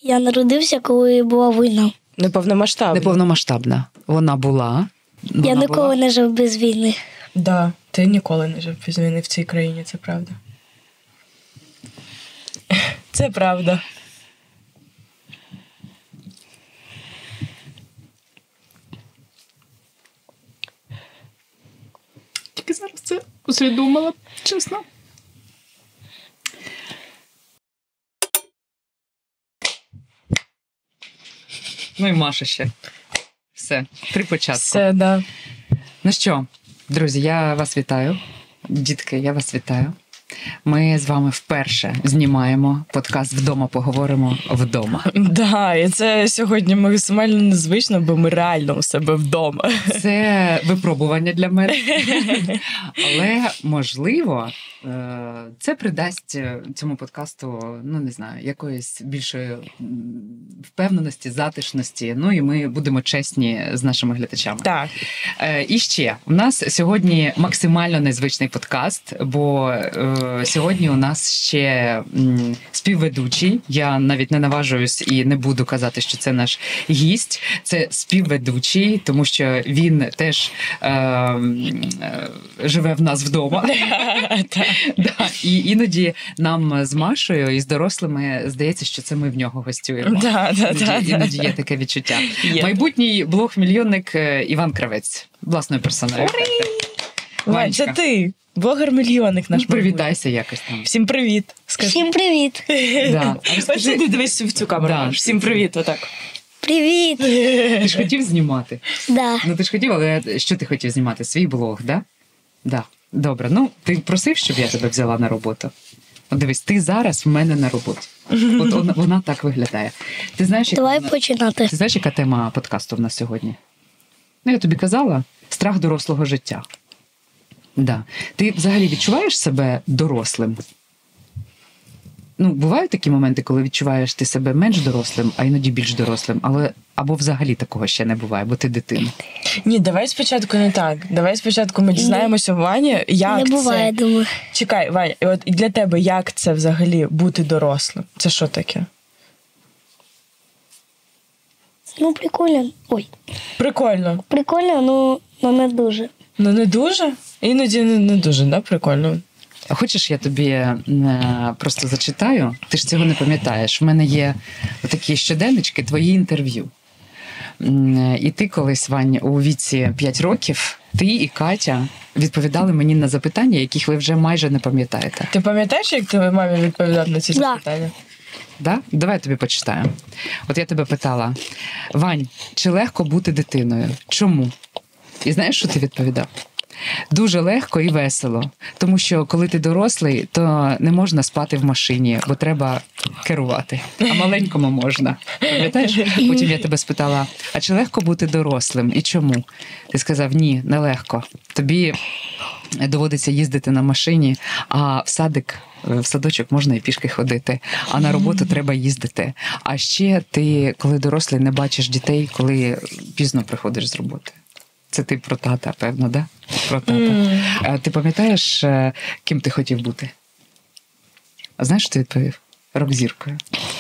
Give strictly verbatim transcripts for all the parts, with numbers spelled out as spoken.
Я народився, коли була війна. Неповномасштабна. Неповномасштабна. Вона була. Вона Я ніколи була. не жив без війни. Да, ти ніколи не жив без війни в цій країні, це правда. Це правда. Тільки зараз це усвідомила, чесно. Ну і Маша ще. Все, три початку. Все, да. Ну що, друзі, я вас вітаю. Дітки, я вас вітаю. Ми з вами вперше знімаємо подкаст «Вдома поговоримо вдома». Да, і це сьогодні максимально незвично, бо ми реально у себе вдома. Це випробування для мене. Але, можливо, це придасть цьому подкасту, ну, не знаю, якоїсь більшої впевненості, затишності. Ну, і ми будемо чесні з нашими глядачами. Так. І ще, у нас сьогодні максимально незвичний подкаст, бо сьогодні у нас ще співведучий. Я навіть не наважуюсь і не буду казати, що це наш гість. Це співведучий, тому що він теж е, е, живе в нас вдома. Да. І іноді нам з Машею і з дорослими здається, що це ми в нього гостюємо. Да, да, да, іноді да. є таке відчуття. Є. Майбутній блог-мільйонник Іван Кравець. Власною персоною. Вань, це ти. Блогер-мільйонник наш. Ну, привітайся якось там. Всім привіт. Скажи. Всім привіт! Да. Ось ти дивись в цю камеру. Да. Всім привіт, отак. Привіт! Ти ж хотів знімати? Да. Ну ти ж хотів, але що ти хотів знімати? Свій блог, да? Да. Добре. Ну, ти просив, щоб я тебе взяла на роботу? От дивись, ти зараз в мене на роботі. От вона, вона так виглядає. Ти знаєш, яка, Давай вона- починати. ти знаєш, яка тема подкасту в нас сьогодні? Ну, я тобі казала, страх дорослого життя. Да. Ти взагалі відчуваєш себе дорослим? Ну, бувають такі моменти, коли відчуваєш ти себе менш дорослим, а іноді більш дорослим, але або взагалі такого ще не буває, бо ти дитина. Ні, давай спочатку не так. Давай спочатку ми дізнаємося у Вані, як Не буває, це... думаю. Чекай, Ваня, і от і для тебе як це взагалі бути дорослим? Це що таке? Ну, прикольно. Ой, Прикольно. прикольно, ну, ну не дуже. Ну не дуже? Іноді не, не дуже, да? Прикольно. А хочеш, я тобі е, просто зачитаю? Ти ж цього не пам'ятаєш. У мене є такі щоденнички, твої інтерв'ю. М, І ти колись, Вань, у віці п'ять років, ти і Катя відповідали мені на запитання, яких ви вже майже не пам'ятаєте. Ти пам'ятаєш, як ти мамі відповідав на ці Да. запитання? Да? Давай я тобі почитаю. От я тебе питала: Вань, чи легко бути дитиною? Чому? І знаєш, що ти відповідав? Дуже легко і весело. Тому що коли ти дорослий, то не можна спати в машині, бо треба керувати. А маленькому можна. Пам'ятаєш? Потім я тебе спитала: а чи легко бути дорослим? І чому? Ти сказав: ні, не легко. Тобі доводиться їздити на машині, а в садик, в садочок можна і пішки ходити, а на роботу треба їздити. А ще ти, коли дорослий, не бачиш дітей, коли пізно приходиш з роботи. Це ти про тата, певно, да? Про тата. Mm. А ти пам'ятаєш, ким ти хотів бути? А знаєш, що ти відповів? Рок-зіркою.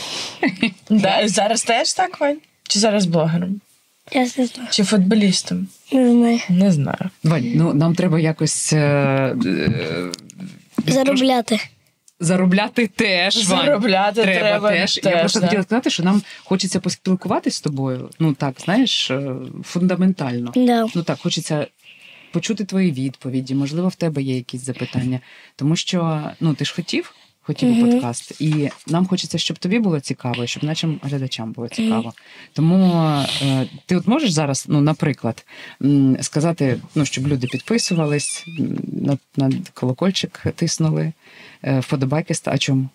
Да, зараз теж так, Вань? Чи зараз блогером? Я не знаю. Чи футболістом? Не знаю. Не знаю. Вань, ну нам треба якось е, е, Заробляти. заробляти теж, Вань. Заробляти треба, треба теж. теж, Я просто да. хотіла сказати, що нам хочеться поспілкуватись з тобою. Ну так, знаєш, е, фундаментально. Да. Ну так, хочеться почути твої відповіді, можливо, в тебе є якісь запитання. Тому що, ну, ти ж хотів, хотів Мгм. подкаст, і нам хочеться, щоб тобі було цікаво, і щоб нашим глядачам було цікаво. Тому е, ти от можеш зараз, ну, наприклад, м, сказати, ну, щоб люди підписувались, м, на, на колокольчик тиснули, е, вподобайки ста. А чому?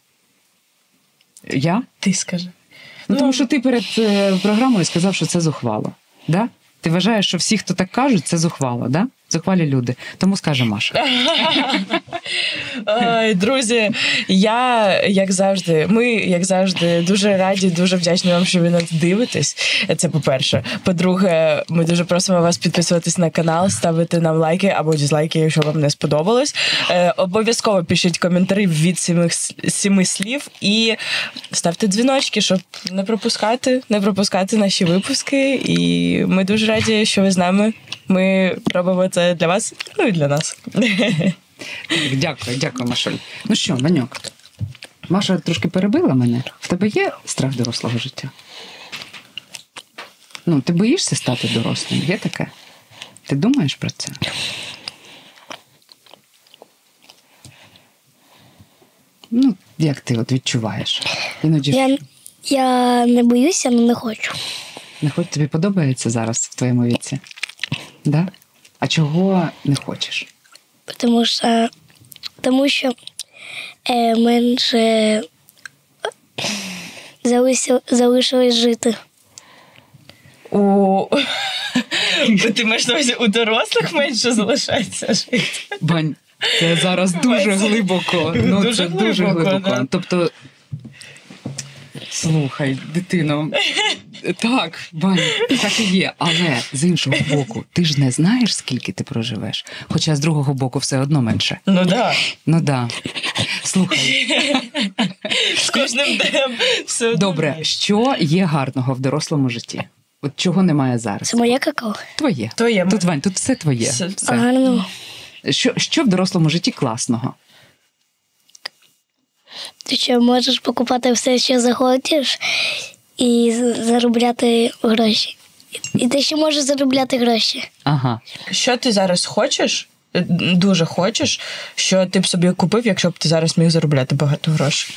Я? Ти скажи. Ну, тому що ти перед е, програмою сказав, що це зухвало. Да? Ти вважаєш, що всі, хто так кажуть, це зухвало, да? Зухвалі люди. Тому скаже Маша. Ой, друзі, я, як завжди, ми, як завжди, дуже раді, дуже вдячні вам, що ви нас дивитесь. Це по-перше. По-друге, ми дуже просимо вас підписуватись на канал, ставити нам лайки або дізлайки, якщо вам не сподобалось. Е, обов'язково пишіть коментарі від сіми, сіми слів і ставте дзвіночки, щоб не пропускати, не пропускати наші випуски. І ми дуже раді, що ви з нами. Ми робимо це для вас, ну і для нас. Дякую, дякую, Машуль. Ну що, Ваньок, Маша трошки перебила мене. В тебе є страх дорослого життя? Ну, ти боїшся стати дорослим? Є таке? Ти думаєш про це? Ну, як ти от відчуваєш? Іноді Я, я не боюся, але не хочу. не хоч тобі подобається зараз в твоєму віці? Да? А чого не хочеш? Тому що, тому що е, менше залишилось, залишилось жити. У... Ти маєш на увазі, у дорослих менше залишається жити? Бань, це зараз дуже глибоко. Ну, Дуже це дуже глибоко, глибоко. да. Тобто, слухай, дитино, так, Бань, так і є. Але з іншого боку, ти ж не знаєш, скільки ти проживеш. Хоча з другого боку все одно менше. Ну да. Ну да. Слухай, З кожним днем все одно добре, більше. що є гарного в дорослому житті? От чого немає зараз? Це моє какао. Твоє. Твоє. Тут, Вань, тут все твоє. Все. Все. Гарно. Що, що в дорослому житті класного? Ти що можеш покупати все, що захочеш, і з- заробляти гроші. І ти ще можеш заробляти гроші. Ага. Що ти зараз хочеш, е, дуже хочеш, що ти б собі купив, якщо б ти зараз міг заробляти багато грошей?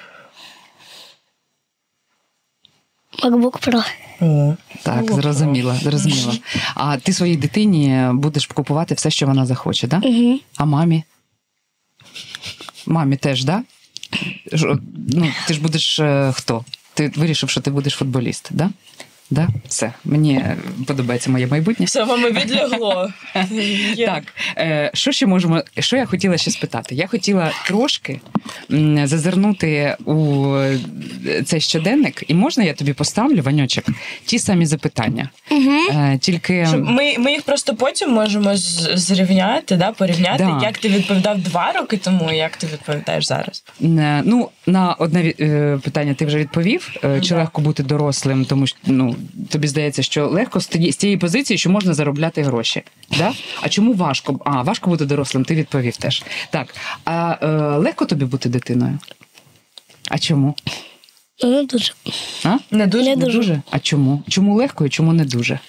MacBook Pro. О, Так, ну, зрозуміло, зрозуміло. А ти своїй дитині будеш купувати все, що вона захоче, да? Угу. А мамі? Мамі теж, да? Ж- Ну, ти ж будеш е, хто? Ти вирішив, що ти будеш футболіст, да? Да? Все, мені е, подобається моє майбутнє. Все, мами відлягло. Є. Так, е, що ще можемо, що я хотіла ще спитати? Я хотіла трошки м, зазирнути у е, цей щоденник, і можна я тобі поставлю, Ваньочек, ті самі запитання. Угу. Е, тільки Щоб Ми, ми їх просто потім можемо з- зрівняти, да, порівняти, Да. як ти відповідав два роки тому, і як ти відповідаєш зараз. Е, Ну, на одне ві- е, питання ти вже відповів. Е, Чи Да. легко бути дорослим, тому що ну, тобі здається, що легко з тієї- з тієї позиції, що можна заробляти гроші. Да? А чому важко? А, важко бути дорослим, ти відповів теж. Так, а е, легко тобі бути дитиною? А чому? Ну, не дуже. А? Не дуже. Не Не дуже. дуже? А чому? Чому легко і чому не дуже?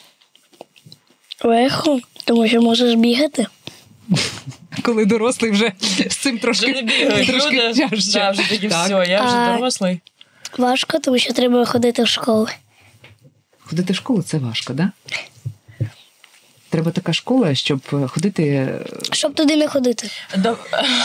Легко, тому що можеш бігати. Коли дорослий вже з цим трошки, Вже не бігають трошки люди, тяжче. да, вже такі, Так. все, я вже А- дорослий. Важко, тому що треба ходити в школу. Ходити в школу це важко, так? Да? Треба така школа, щоб ходити. Щоб туди не ходити. До...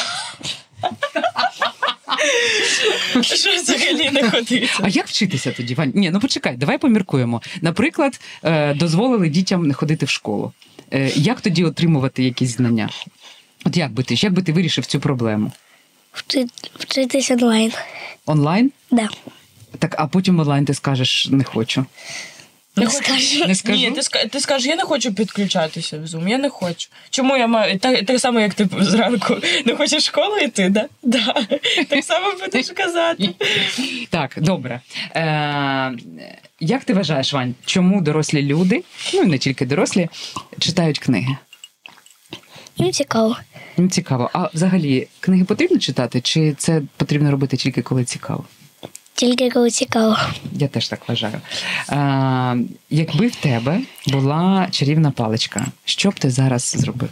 Що взагалі не ходити? А як вчитися тоді, Вань? Ні, ну почекай, давай поміркуємо. Наприклад, е, дозволили дітям не ходити в школу. Е, Як тоді отримувати якісь знання? От як би ти, як би ти вирішив цю проблему? Вчи- Вчитись онлайн. Онлайн? Да. Так, а потім онлайн ти скажеш не хочу. Не скажу. Не скажу? Ні, ти, ска- ти скажеш, я не хочу підключатися в Zoom, я не хочу. Чому я маю? Так, так само, як ти зранку не хочеш в школу йти, да? Да. Так само будеш казати. Так, добре. Е, Як ти вважаєш, Вань, чому дорослі люди, ну і не тільки дорослі, читають книги? Їм цікаво. Їм цікаво. А взагалі книги потрібно читати, чи це потрібно робити тільки коли цікаво? Тільки коли цікаво. Я теж так вважаю. А, якби в тебе була чарівна паличка, що б ти зараз зробив?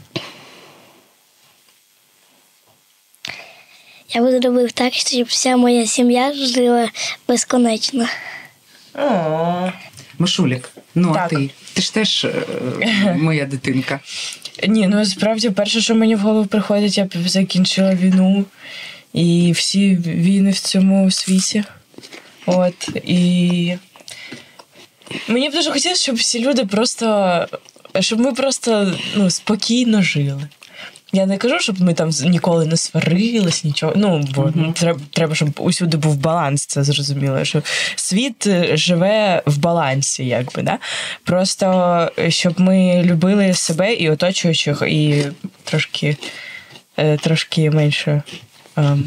Я би зробив так, щоб вся моя сім'я жила безконечно. О, Машулік, ну Так. а ти? Ти ж теж е, моя дитинка. ні, ну справді перше, що мені в голову приходить, я б закінчила війну і всі війни в цьому світі. От і мені б дуже хотілося, щоб всі люди просто щоб ми просто ну, спокійно жили. Я не кажу, щоб ми там ніколи не сварились, нічого. Ну, бо mm-hmm. треба, треба, щоб усюди був баланс, це зрозуміло. Що світ живе в балансі, якби, да? Просто, щоб ми любили себе і оточуючих, і трошки, трошки менше ем,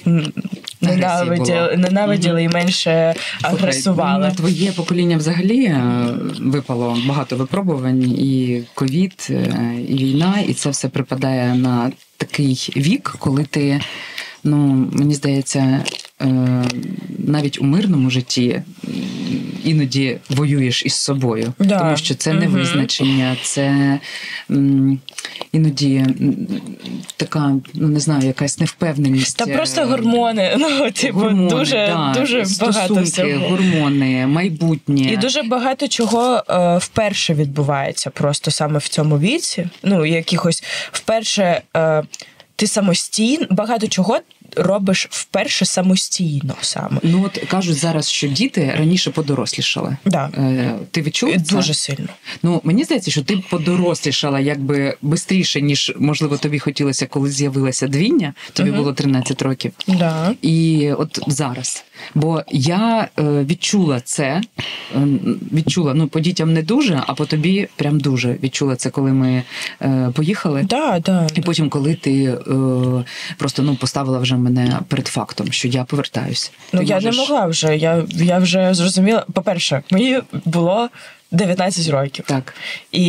ненавиділи, ненавиділи mm-hmm. і менше агресували. На твоє покоління взагалі випало багато випробувань, і ковід, і війна, і це все припадає на такий вік, коли ти, ну, мені здається, навіть у мирному житті іноді воюєш із собою. Да. Тому що це невизначення, це м, іноді така, ну не знаю, якась невпевненість. Та просто гормони. Ну, типу, гормони, дуже, да. дуже багато всього. Гормони, майбутнє. І дуже багато чого е, вперше відбувається просто саме в цьому віці. Ну, якихось вперше е, ти самостійно, багато чого робиш вперше самостійно саме. Ну от кажуть зараз, що діти раніше подорослішали. Да. Е, ти відчув це? Дуже сильно. Ну, мені здається, що ти подорослішала якби швидше, ніж, можливо, тобі хотілося, коли з'явилася двійня. Тобі угу. було тринадцять років. Да. І от зараз. Бо я е, відчула це, е, відчула, ну, по дітям не дуже, а по тобі прям дуже відчула це, коли ми е, поїхали. Да, да. І потім, коли ти е, просто, ну, поставила вже мене перед фактом, що я повертаюся. Ну, ти я можеш... не могла вже. Я, я вже зрозуміла. По-перше, мені було дев'ятнадцять років. Так. І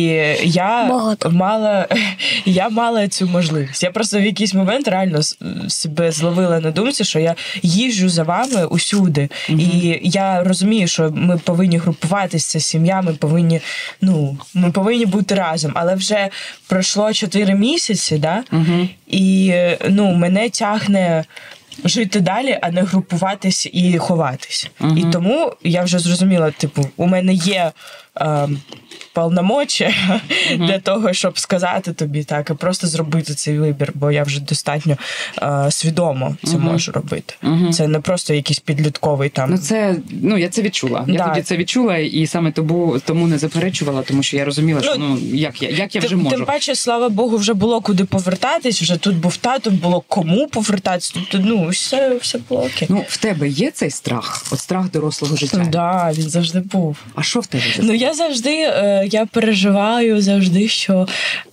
я Багато. мала я мала цю можливість. Я просто в якийсь момент реально себе зловила на думці, що я їжджу за вами усюди. Угу. І я розумію, що ми повинні групуватися, це сім'я, ми повинні, ну, ми повинні бути разом. Але вже пройшло чотири місяці, да? Угу. І ну, мене тягне жити далі, а не групуватись і ховатись. Uh-huh. І тому я вже зрозуміла, типу, у мене є е, повномочі uh-huh. для того, щоб сказати тобі так, і просто зробити цей вибір, бо я вже достатньо е, свідомо це uh-huh. можу робити. Uh-huh. Це не просто якийсь підлітковий там. Ну, це, ну, я це відчула. Я да. тоді це відчула, і саме тому, тому не заперечувала, тому що я розуміла, що, ну, ну як я, як я вже тим, можу. Тим паче, слава Богу, вже було куди повертатись, вже тут був тато, було кому повертатись, тобто, ну, все, все було окей. Ну, в тебе є цей страх? От страх дорослого життя? Так, да, він завжди був. А що в тебе? Ну, я завжди, е, я переживаю завжди, що...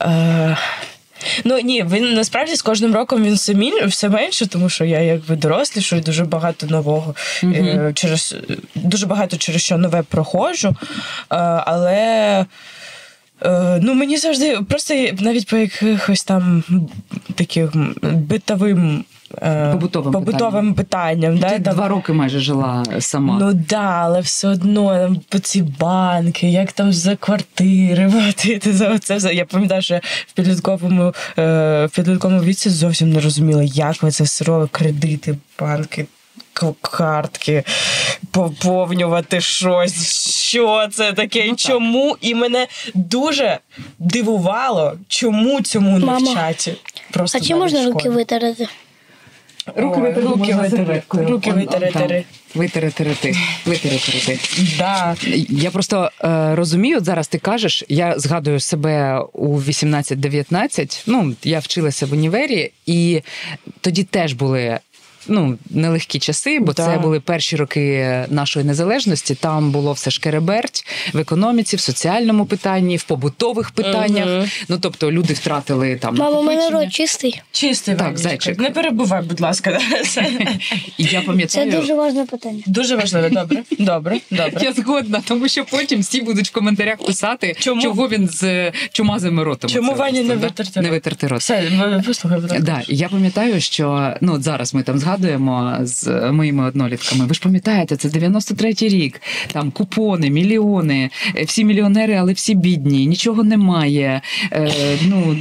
Е, ну, ні, він насправді з кожним роком він все, мін, все менше, тому що я якби дорослішую, дуже багато нового, угу. е, через, дуже багато через що нове проходжу, е, але... Е, ну, мені завжди, просто навіть по якихось там таких битовим Побутовим, побутовим питанням. питанням. Ти да, два там... роки майже жила сама. Ну так, да, але все одно там, по ці банки, як там за квартири платити, за це все. Я пам'ятаю, що я в підлітковому, в підлітковому віці зовсім не розуміла, як ви це все робите, кредити, банки, картки, поповнювати щось, що це таке, ну, чому. І мене дуже дивувало, чому цьому не вчать. Просто а чи можна руки витерти? Руки витерти, руки витерти, руки витерти. Витерти, витерти. Да. Я просто е, розумію, от зараз ти кажеш, я згадую себе у вісімнадцять-дев'ятнадцять, ну, я вчилася в універі, і тоді теж були ну, нелегкі часи, бо да. це були перші роки нашої незалежності. Там було все шкереберть в економіці, в соціальному питанні, в побутових питаннях. Угу. Ну, тобто люди втратили там... Мама, у мене рот чистий. Чистий, так, зайчик. Не перебувай, будь ласка. І я пам'ятаю... Це дуже важливе питання. Дуже важливе, добре, добре, добре. Я згодна, тому що потім всі будуть в коментарях писати, Чому? чого він з чумазими ротом. Чому Ваня не витерти рот? Не витерти рот. Все, послухай, будь ласка. Да, я пам'ятаю, що, ну, от зараз ми там згадуємо з моїми однолітками. Ви ж пам'ятаєте, це дев'яносто третій рік. Там купони, мільйони, всі мільйонери, але всі бідні, нічого немає. Е, ну,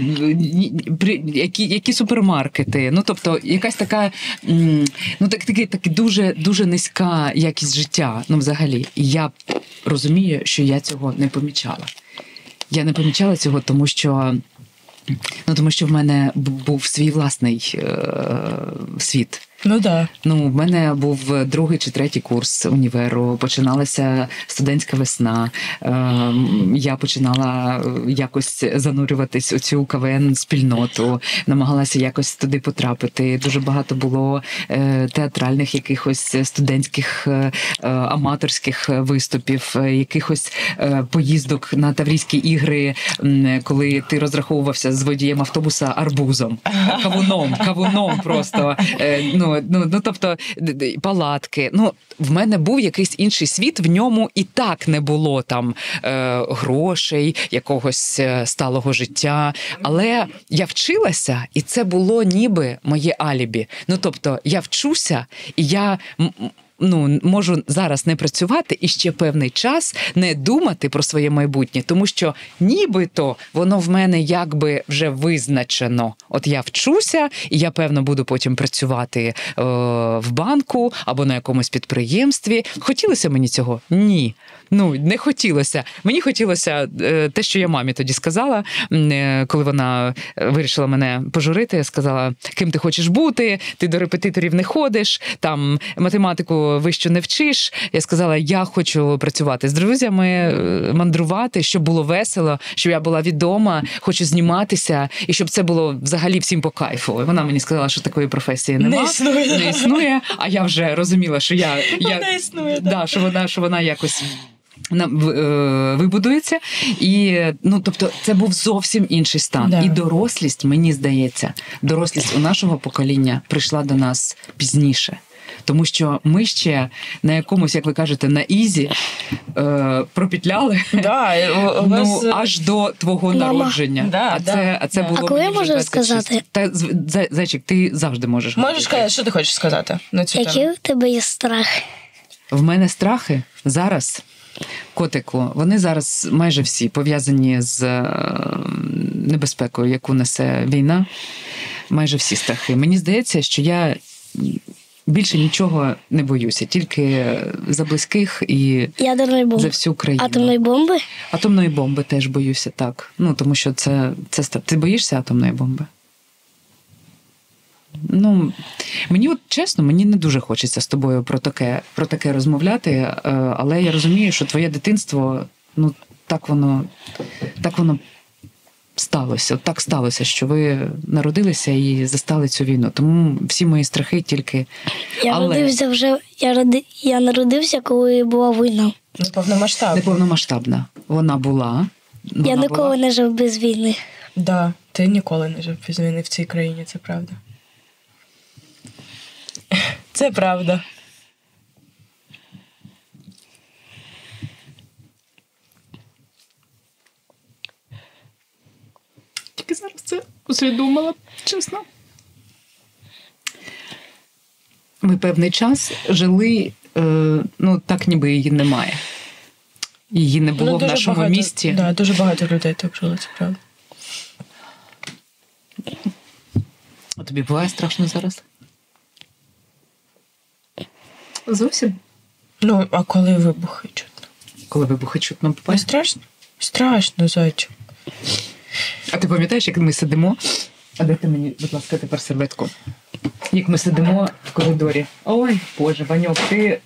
які, які супермаркети. Ну, тобто, якась така, ну, так, таки, так, дуже, дуже низька якість життя, ну, взагалі. І я розумію, що я цього не помічала. Я не помічала цього, тому що Ну, тому що в мене був свій власний е- світ. Ну да. Ну, в мене був другий чи третій курс універу, починалася студентська весна. Е, я починала якось занурюватись у цю КВН-спільноту, намагалася якось туди потрапити. Дуже багато було е, театральних якихось студентських е, аматорських виступів, якихось е, поїздок на Таврійські ігри, коли ти розраховувався з водієм автобуса арбузом, кавуном, кавуном просто. Е, ну, Ну, ну, тобто, палатки. Ну, в мене був якийсь інший світ, в ньому і так не було там е, грошей, якогось сталого життя. Але я вчилася, і це було ніби моє алібі. Ну, тобто, я вчуся, і я... Ну, можу зараз не працювати і ще певний час не думати про своє майбутнє, тому що нібито воно в мене якби вже визначено. От я вчуся, і я, певно, буду потім працювати е, в банку або на якомусь підприємстві. Хотілося мені цього? Ні. Ну, не хотілося. Мені хотілося е, те, що я мамі тоді сказала, е, коли вона вирішила мене пожурити, я сказала, ким ти хочеш бути, ти до репетиторів не ходиш, там математику вищу не вчиш. Я сказала, я хочу працювати з друзями, мандрувати, щоб було весело, щоб я була відома, хочу зніматися, і щоб це було взагалі всім по кайфу. Вона мені сказала, що такої професії нема, Не існує. не існує, а я вже розуміла, що я... я Вона існує, да, да. що вона, що вона якось... вибудується. І, ну, тобто, це був зовсім інший стан. Да. І дорослість, мені здається, дорослість у нашого покоління прийшла до нас пізніше. Тому що ми ще на якомусь, як ви кажете, на ізі е, пропітляли Да, у, у ну, вас... аж до твого Мама. народження. Да, а, да, це, а це да. було А коли мені я вже можу двадцять шість. сказати? Та, зв- Зайчик, ти завжди можеш. Можеш говорити. сказати, що ти хочеш сказати на цю Який тему? у тебе є страх? В мене страхи зараз, котику, вони зараз майже всі пов'язані з е, небезпекою, яку несе війна. Майже всі страхи. Мені здається, що я більше нічого не боюся, тільки за близьких і Ядерної за бомби. всю країну. Атомної бомби? Атомної бомби теж боюся, так. Ну, тому що це, це... ста- Ти боїшся атомної бомби? Ну, мені от чесно, мені не дуже хочеться з тобою про таке, про таке розмовляти, е, але я розумію, що твоє дитинство, ну, так воно, так воно сталося. От так сталося, що ви народилися і застали цю війну. Тому всі мої страхи тільки... Я Але- родився вже. Я, роди, я народився, коли була війна. Ну, повномасштабно. Неповномасштабна. Вона була. Вона я ніколи була. не жив без війни. Да, ти ніколи не жив без війни в цій країні, це правда. Це правда. Тільки зараз це усвідомила, чесно. Ми певний час жили, е, ну, так ніби її немає. Її не було в дуже нашому багато, місті. Да, дуже багато людей так жило, це правда. А тобі буває страшно зараз? Зовсім? Ну, а коли вибухи чутно? Коли вибухи чутно Не буває? страшно? Страшно, зайчик. А ти пам'ятаєш, як ми сидимо? А де ти мені, будь ласка, тепер серветку? Як ми сидимо в коридорі. Ой, Боже, Ваньок, ти...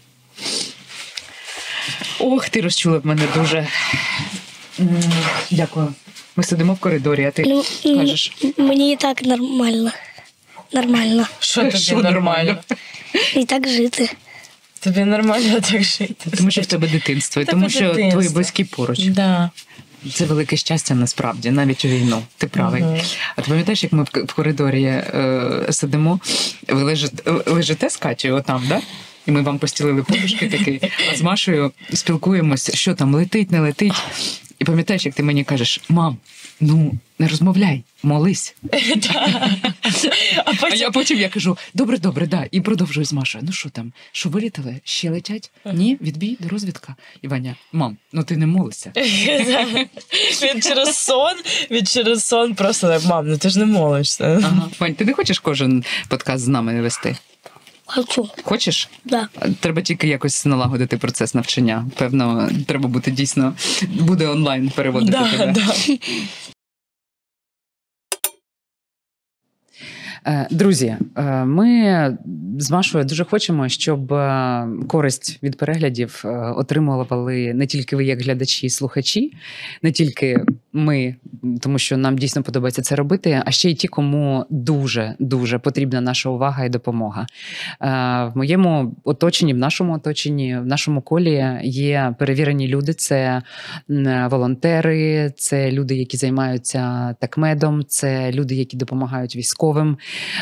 Ох, ти розчулив мене дуже. М, Дякую. Ми сидимо в коридорі, а ти Ну, м, кажеш... мені і так нормально. Нормально. Що тобі Що нормально? нормально? І так жити. Тобі нормально так жити? Тому що в тебе дитинство, і Тебе тому що дитинство. твої близькі поруч. Да. Це велике щастя насправді, навіть у війну. Ти правий. Мгм. А ти пам'ятаєш, як ми в в коридорі е, сидимо, ви лежите, лежите з Катєю отам, да? І ми вам постілили подушки такі, а з Машею спілкуємося, що там, летить, не летить. І пам'ятаєш, як ти мені кажеш, мам, ну, не розмовляй, молись. А А потім... я потім я кажу, добре, добре, да. І продовжую з Машею. Ну що там, що вилітали? Ще летять? Ні, відбій, до розвідка. І Ваня, мам, ну ти не молишся. Він через сон, він через сон просто так, мам, ну ти ж не молишся. Ага. Вань, ти не хочеш кожен подкаст з нами вести? Хочу. Хочеш? Да. Треба тільки якось налагодити процес навчання. Певно, треба бути дійсно, буде онлайн переводити Да, тебе. да. Друзі, ми з Машою дуже хочемо, щоб користь від переглядів отримували не тільки ви, як глядачі і слухачі, не тільки ми, тому що нам дійсно подобається це робити, а ще й ті, кому дуже-дуже потрібна наша увага і допомога. В моєму оточенні, в нашому оточенні, в нашому колі є перевірені люди. Це волонтери, це люди, які займаються такмедом, це люди, які допомагають військовим.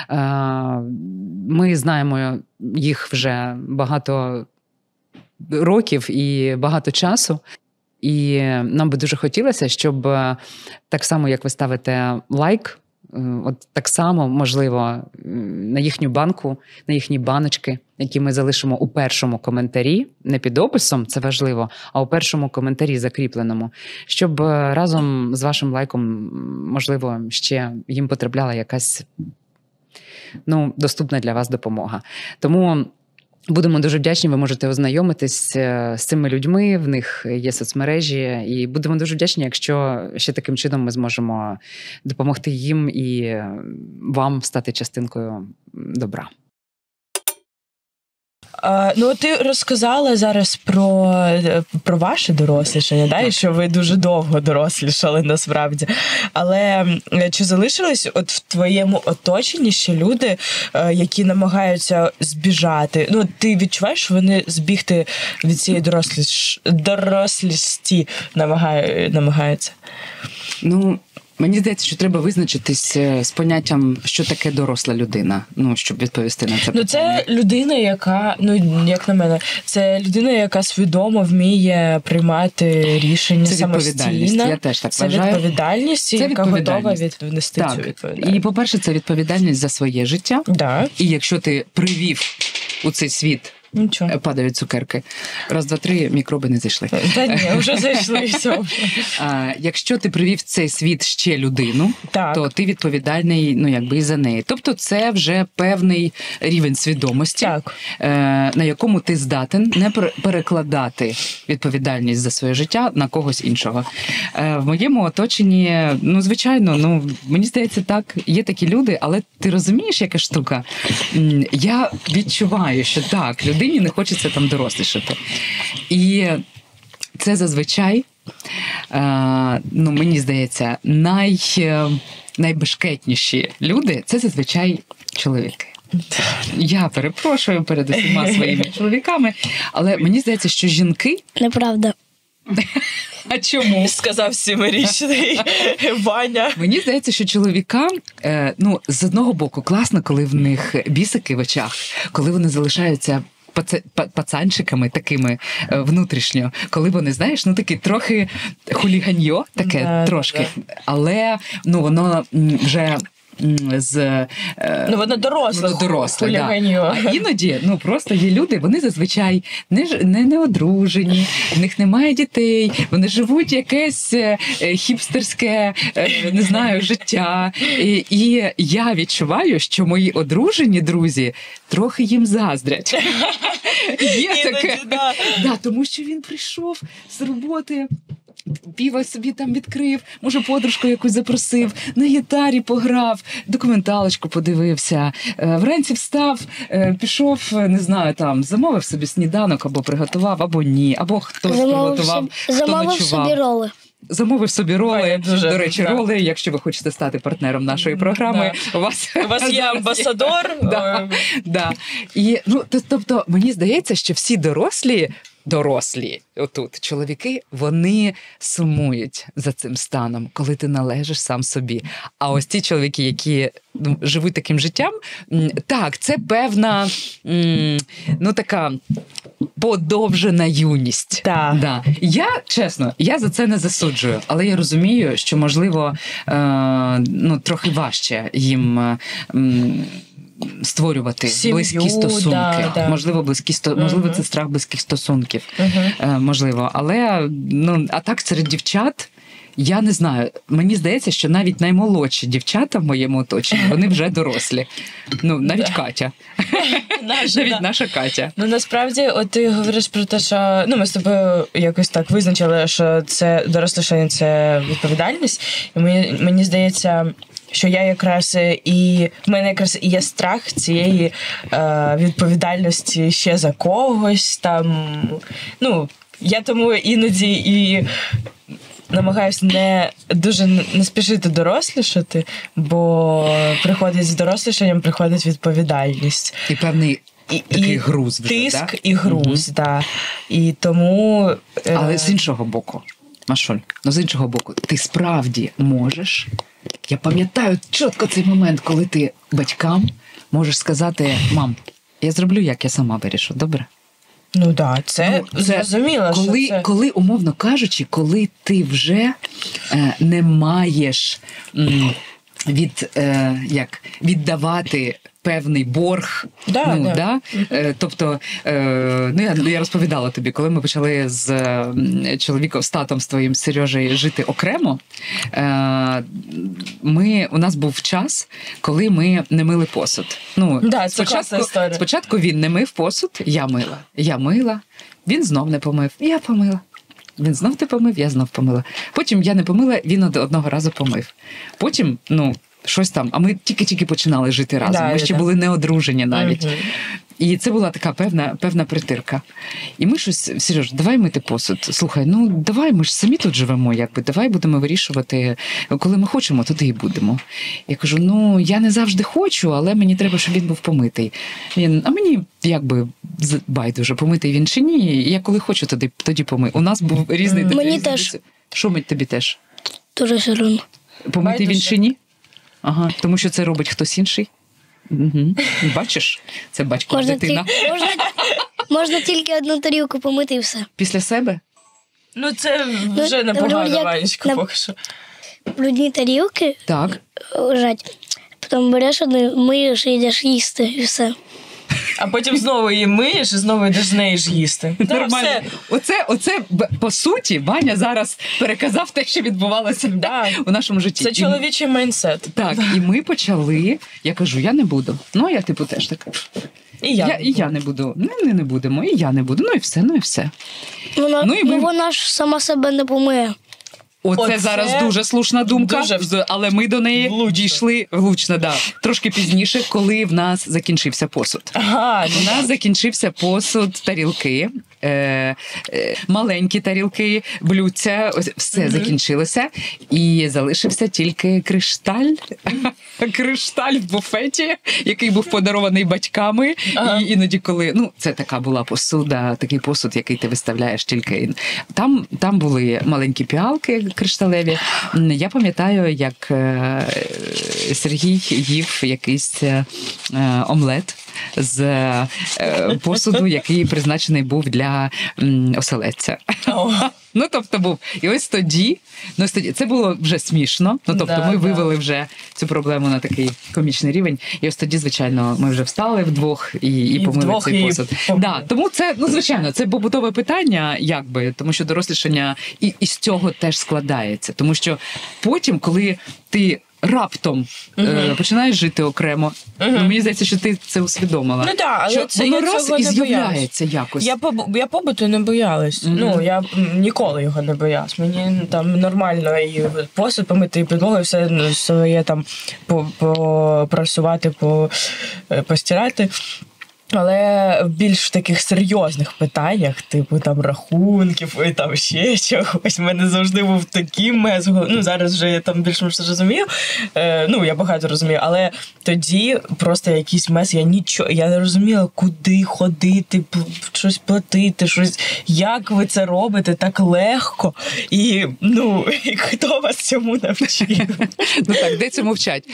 Ми знаємо їх вже багато років і багато часу. І нам би дуже хотілося, щоб так само, як ви ставите лайк, от так само, можливо, на їхню банку, на їхні баночки, які ми залишимо у першому коментарі, не під описом, це важливо, а у першому коментарі закріпленому, щоб разом з вашим лайком, можливо, ще їм потрапляла якась, ну, доступна для вас допомога. Тому будемо дуже вдячні, ви можете ознайомитись з цими людьми, в них є соцмережі, і будемо дуже вдячні, якщо ще таким чином ми зможемо допомогти їм і вам стати частинкою добра. А, ну, ти розказала зараз про, про ваше дорослішання, да? І що ви дуже довго дорослішали насправді. Але чи залишились от в твоєму оточенні ще люди, які намагаються збіжати? Ну, ти відчуваєш, що вони збігти від цієї доросліш... дорослісті намагаю... намагаються? Ну, мені здається, що треба визначитись з поняттям, що таке доросла людина, ну, щоб відповісти на це питання. Ну, це людина, яка, ну, як на мене, це людина, яка свідомо вміє приймати рішення це самостійно. Я теж так це вважаю. Відповідальність, це яка відповідальність. готова віднести так. цю відповідальність. І, по-перше, це відповідальність за своє життя. Да. І якщо ти привів у цей світ, нічого, падають цукерки. Раз, два, три, мікроби не зайшли. Та ні, вже зайшли, все. А, якщо ти привів в цей світ ще людину, так. то ти відповідальний, ну, якби, і за неї. Тобто це вже певний рівень свідомості, так. е, на якому ти здатен не перекладати відповідальність за своє життя на когось іншого. Е, в моєму оточенні, ну, звичайно, ну, мені здається, так, є такі люди, але ти розумієш, яка штука? Я відчуваю, що так, людині не хочеться там дорослішати. І це зазвичай, е, ну, мені здається, най, найбешкетніші люди – це зазвичай чоловіки. Я перепрошую перед усіма своїми чоловіками, але мені здається, що жінки… Неправда. А чому? Сказав сімирічний Ваня. Мені здається, що чоловікам, е, ну, з одного боку, класно, коли в них бісики в очах, коли вони залишаються пацанчиками такими внутрішньо, коли вони, знаєш, ну такі трохи хуліганьо, таке да, трошки, да. Але ну воно вже з... Ну, воно доросле. Воно доросле, да. А іноді, ну, просто є люди, вони зазвичай не, не, не одружені, в них немає дітей, вони живуть якесь хіпстерське, не знаю, життя. І, і я відчуваю, що мої одружені друзі трохи їм заздрять. Є таке. Да. Да, тому що він прийшов з роботи, піва собі там відкрив, може подружку якусь запросив, на гітарі пограв, документалочку подивився, вранці встав, пішов, не знаю, там, замовив собі сніданок, або приготував, або ні, або хтось замовив приготував, собі, хто замовив ночував. собі роли. Замовив собі роли. Дуже, до речі, да. роли, якщо ви хочете стати партнером нашої програми, да. у вас, у вас є амбасадор. Да, да. І, ну, тобто, мені здається, що всі дорослі, дорослі, отут, чоловіки, вони сумують за цим станом, коли ти належиш сам собі. А ось ті чоловіки, які ну, живуть таким життям, так, це певна, ну, така подовжена юність. Так. Да. Я, чесно, я за це не засуджую, але я розумію, що, можливо, е, ну, трохи важче їм е, створювати сім'ю, близькі стосунки. Да, да. Можливо, близькі сто... uh-huh. можливо, це страх близьких стосунків. Uh-huh. Е, можливо. Але, ну, а так, серед дівчат, я не знаю, мені здається, що навіть наймолодші дівчата в моєму оточенні, вони вже дорослі. Ну, навіть Катя. Наша, навіть да. наша Катя. Ну, насправді, от ти говориш про те, що, ну, ми з тобою якось так визначили, що це дорослішання, це відповідальність. І мені, мені здається, Що я якраз і в мене якраз і є страх цієї е, відповідальності ще за когось там. Ну, я тому іноді і намагаюся не дуже не спішити дорослішати, бо приходить з дорослішанням, приходить відповідальність. І певний І, такий і груз вже, тиск, да? і груз, Угу. да. І тому... е, Але з іншого боку, Машуль, ну з іншого боку, ти справді можеш. Я пам'ятаю чітко цей момент, коли ти батькам можеш сказати: мам, я зроблю, як я сама вирішу, добре? Ну так, це, Ну, це зрозуміло, коли, що це... коли, умовно кажучи, коли ти вже е, не маєш м, від, е, як, віддавати певний борг. Да, ну, да. Да? Е, тобто, е, ну, я, я розповідала тобі, коли ми почали з е, чоловіком, з татом, з твоїм Сережею жити окремо, е, ми, у нас був час, коли ми не мили посуд. Ну, Да, це класна історія. спочатку він не мив посуд, я мила. Я мила, він знов не помив, я помила. Він знов не помив, я знов помила. Потім я не помила, він од- одного разу помив. Потім, ну, щось там, а ми тільки-тільки починали жити разом. Да, ми ще да. були не одружені навіть. Мгм. І це була така певна, певна притирка. І ми щось: Сереж, давай мити посуд. Слухай, ну давай, ми ж самі тут живемо, якби, давай будемо вирішувати, коли ми хочемо, туди і будемо. Я кажу: ну, я не завжди хочу, але мені треба, щоб він був помитий. Він, а мені якби з- байдуже, помитий він чи ні. Я коли хочу, тоді, тоді помию. У нас був різний... Мені різний теж. досвід. Що мить тобі теж? Дуже все одно. Помитий він Байдуже. чи ні? Ага, тому що це робить хтось інший. Угу. Бачиш, це батько, Можна, дитина. ті- можна, можна тільки одну тарілку помити і все. Після себе? Ну, це Ну, вже непогано, наприклад, як Ванечка, на- поки що. Брудні тарілки Так. лежать, потім береш одну, миєш і йдеш їсти, і все. А потім знову її миєш і знову йдеш з неї ж їсти. Да, Нормально. все. Оце, оце, б- по суті, Ваня зараз переказав те, що відбувалося Да. у нашому житті. Це І- чоловічий майндсет. Так, і ми почали, я кажу, я не буду. Ну, а я типу теж така. І я. Я, і я не буду. Ну, ми не будемо, і я не буду. Ну і все, ну і все. Вона, Ну, і ми- ну, вона ж сама себе не помиє. Оце, Оце зараз дуже слушна думка, дуже з- але ми до неї влучно. дійшли влучно, да. Трошки пізніше, коли в нас закінчився посуд. Ага, У нас закінчився посуд, тарілки, е, е, маленькі тарілки, блюдця, ось все Мгм. закінчилося. І залишився тільки кришталь. Кришталь в буфеті, який був подарований батьками. Ага. І іноді, коли ну, це така була посуда, такий посуд, який ти виставляєш тільки. Там, там були маленькі піалки кришталеві. Я пам'ятаю, як е, Сергій їв якийсь е, омлет з е, посуду, який призначений був для м, оселедця. О. Ну, тобто був. І ось тоді, ну, ось тоді, це було вже смішно. Ну, тобто, Да, ми да. вивели вже цю проблему на такий комічний рівень. І ось тоді, звичайно, ми вже встали вдвох і, і, І помили вдвох цей її посуд. помили. Да, тому це, ну, звичайно, це побутове питання, якби, тому що дорослішання і, і з цього теж складається. Тому що потім, коли ти раптом е, Мгм. починаєш жити окремо, Мгм. ну, мені здається, що ти це усвідомила. Ну так, але що це воно я раз цього і не з'являється якось. Я, побу- я побуту не боялась. Мгм. Ну, я м, ніколи його не боялась. Мені там нормально і посуд помити, і підлогу, і все ну, своє там по- попрасувати, по, е, постирати. Але в більш таких серйозних питаннях, типу там рахунків і там ще чогось, в мене завжди був такий мез. в голові. Ну, зараз вже я там більш-менш розумію. Е, ну, я багато розумію, але тоді просто якийсь мез, я нічого, я не розуміла, куди ходити, п- щось платити, щось. Як ви це робите так легко? І, ну, і хто вас цьому навчив? Ну так, де це мовчать?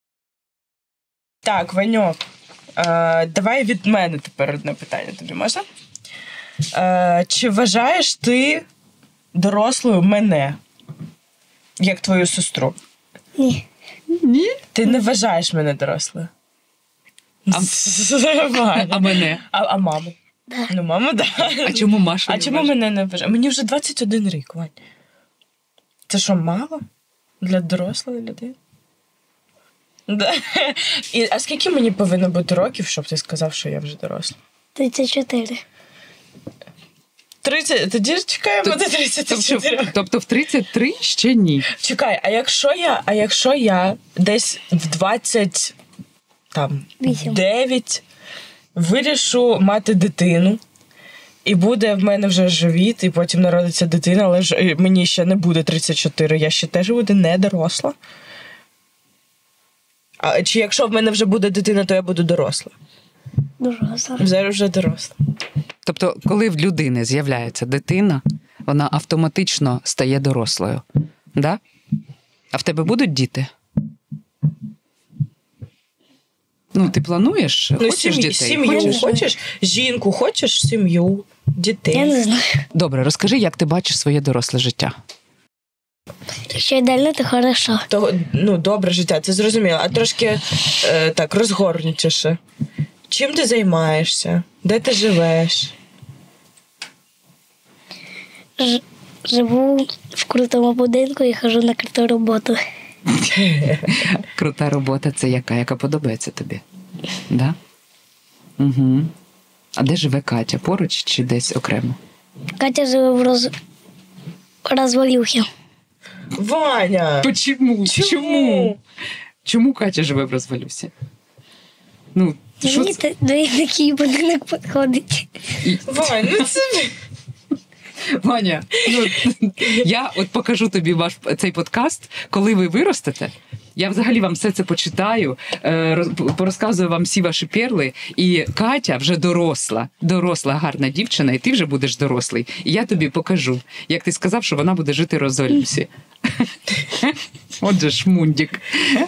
Так, Ваньок, е, давай від мене тепер одне питання тобі можна? Е, чи вважаєш ти дорослою мене, як твою сестру? Ні. Ні. Ти не вважаєш мене дорослою? А- Ваня. А мене? А, а маму? Да. Ну, маму, так. Да. А чому Маша? А не чому вважає? мене не вважаєш? Мені вже двадцять один рік, Вань. Це що, мало? Для дорослої людини? Да. І, а скільки мені повинно бути років, щоб ти сказав, що я вже доросла? тридцять чотири. тридцять, тоді ж чекаємо до тридцяти чотирьох. Тобто в тридцять три ще ні. Чекай, а якщо я, а якщо я десь в двадцять там, Вісім. дев'ять вирішу мати дитину, і буде в мене вже живіт, і потім народиться дитина, але ж мені ще не буде тридцять чотири, я ще теж буду не доросла. А чи якщо в мене вже буде дитина, то я буду доросла? Доросла. Зараз вже доросла. Тобто, коли в людини з'являється дитина, вона автоматично стає дорослою. Да? А в тебе будуть діти? Ну, ти плануєш? Ну, Хочеш сім'ю, дітей? сім'ю Хочеш? хочеш? Жінку хочеш? Сім'ю, дітей. Я не знаю. Добре, розкажи, як ти бачиш своє доросле життя. Що ідеально, то хорошо. То, ну, добре життя, це зрозуміло. А трошки е, так, розгорнутіше. Чим ти займаєшся? Де ти живеш? Ж- живу в крутому будинку і хожу на круту роботу. Крута робота це яка? Яка подобається тобі? Да? Угу. А де живе Катя? Поруч чи десь окремо? Катя живе в роз... розвалюхі. Ваня! Почему? Чому? Чому Катя живе в розвалюсі? Ну, що Мені це? та- до такий будинок підходить. Вань, ну це... Ваня, ну, я от покажу тобі ваш цей подкаст, коли ви виростете. Я взагалі вам все це почитаю, е, роз- порозказую вам всі ваші перли. І Катя вже доросла, доросла, гарна дівчина, і ти вже будеш дорослий. І я тобі покажу, як ти сказав, що вона буде жити в Розолюсі. Отже, шмундік.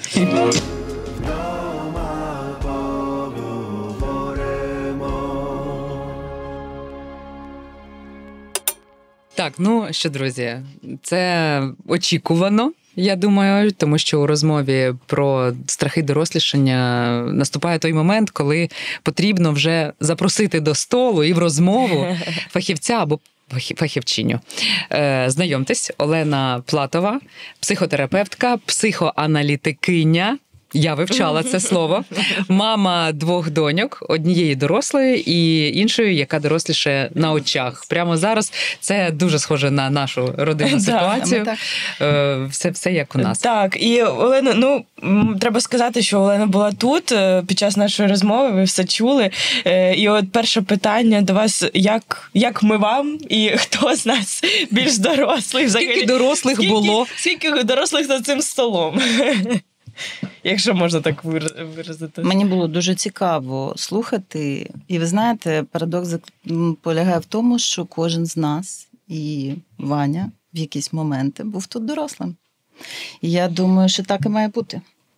Так, ну що, друзі, це очікувано, я думаю, тому що у розмові про страхи дорослішання наступає той момент, коли потрібно вже запросити до столу і в розмову фахівця або фахі- фахівчиню. Е, знайомтесь, Олена Платова, психотерапевтка, психоаналітикиня. Я вивчала це слово. Мама двох доньок, однієї дорослої і іншої, яка доросліше на очах. Прямо зараз це дуже схоже на нашу родинну ситуацію. так. Е, Все, все як у нас. Так, і Олена, ну, м, треба сказати, що Олена була тут е, під час нашої розмови, ви все чули. Е, І от перше питання до вас, як, як ми вам і хто з нас більш дорослий взагалі? Скільки дорослих Скільки- було? Скільки дорослих за цим столом? Якщо можна так вир- виразити. Мені було дуже цікаво слухати. І ви знаєте, парадокс зак- м, полягає в тому, що кожен з нас, і Ваня в якісь моменти був тут дорослим. І я думаю, що так і має бути.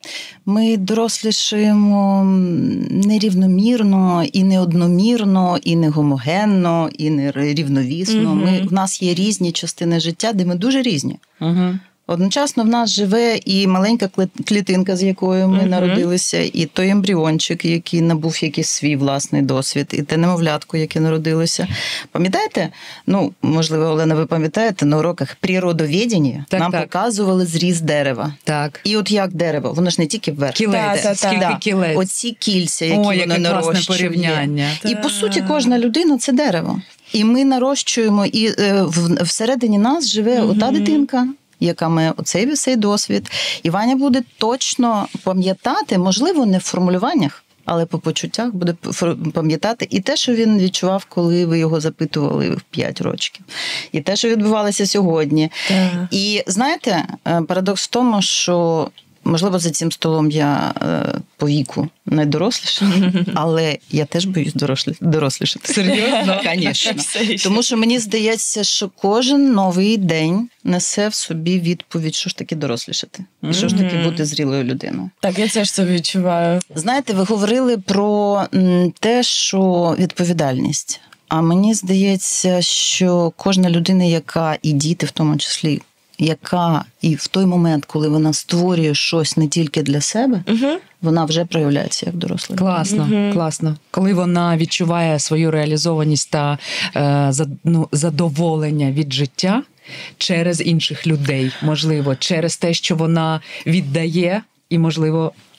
Ми дорослішаємо нерівномірно, і не одномірно, і не гомогенно, і не рівновісно. Мгм. Ми, в нас є різні частини життя, де ми дуже різні. Угу. Одночасно в нас живе і маленька кле- клітинка, з якою ми Мгм. народилися, і той ембріончик, який набув якийсь свій власний досвід, і те немовлятко, яке народилося. Пам'ятаєте? Ну, можливо, Олена, ви пам'ятаєте, на уроках природоведення Так, нам так. показували зріст дерева. Так. І от як дерево, воно ж не тільки вверх. Кілець. йде. Та, та, та. Скільки Да. кілець. Оці кільця, які О, воно яке класне нарощує. порівняння. І, по суті, кожна людина – це дерево. І ми нарощуємо, і е, в, всередині нас живе Мгм. ота дитинка, яка має оцей весь досвід. І Ваня буде точно пам'ятати, можливо, не в формулюваннях, але по почуттях буде фор- пам'ятати і те, що він відчував, коли ви його запитували в п'ять років. І те, що відбувалося сьогодні. Так. І знаєте, е, парадокс в тому, що можливо за цим столом я е, по віку найдоросліша, але я теж боюсь дорослі, дорослішати. Серйозно? Звісно. Все ще. Тому що мені здається, що кожен новий день несе в собі відповідь, що ж таки дорослішати. І що ж таки Мгм. бути зрілою людиною. Так, я теж це відчуваю. Знаєте, ви говорили про м, те, що відповідальність. А мені здається, що кожна людина, яка і діти в тому числі, яка і в той момент, коли вона створює щось не тільки для себе, Угу. вона вже проявляється як доросла. Класно, Мгм. класно. Коли вона відчуває свою реалізованість та е, за- ну, задоволення від життя через інших людей, можливо, через те, що вона віддає, і, можливо,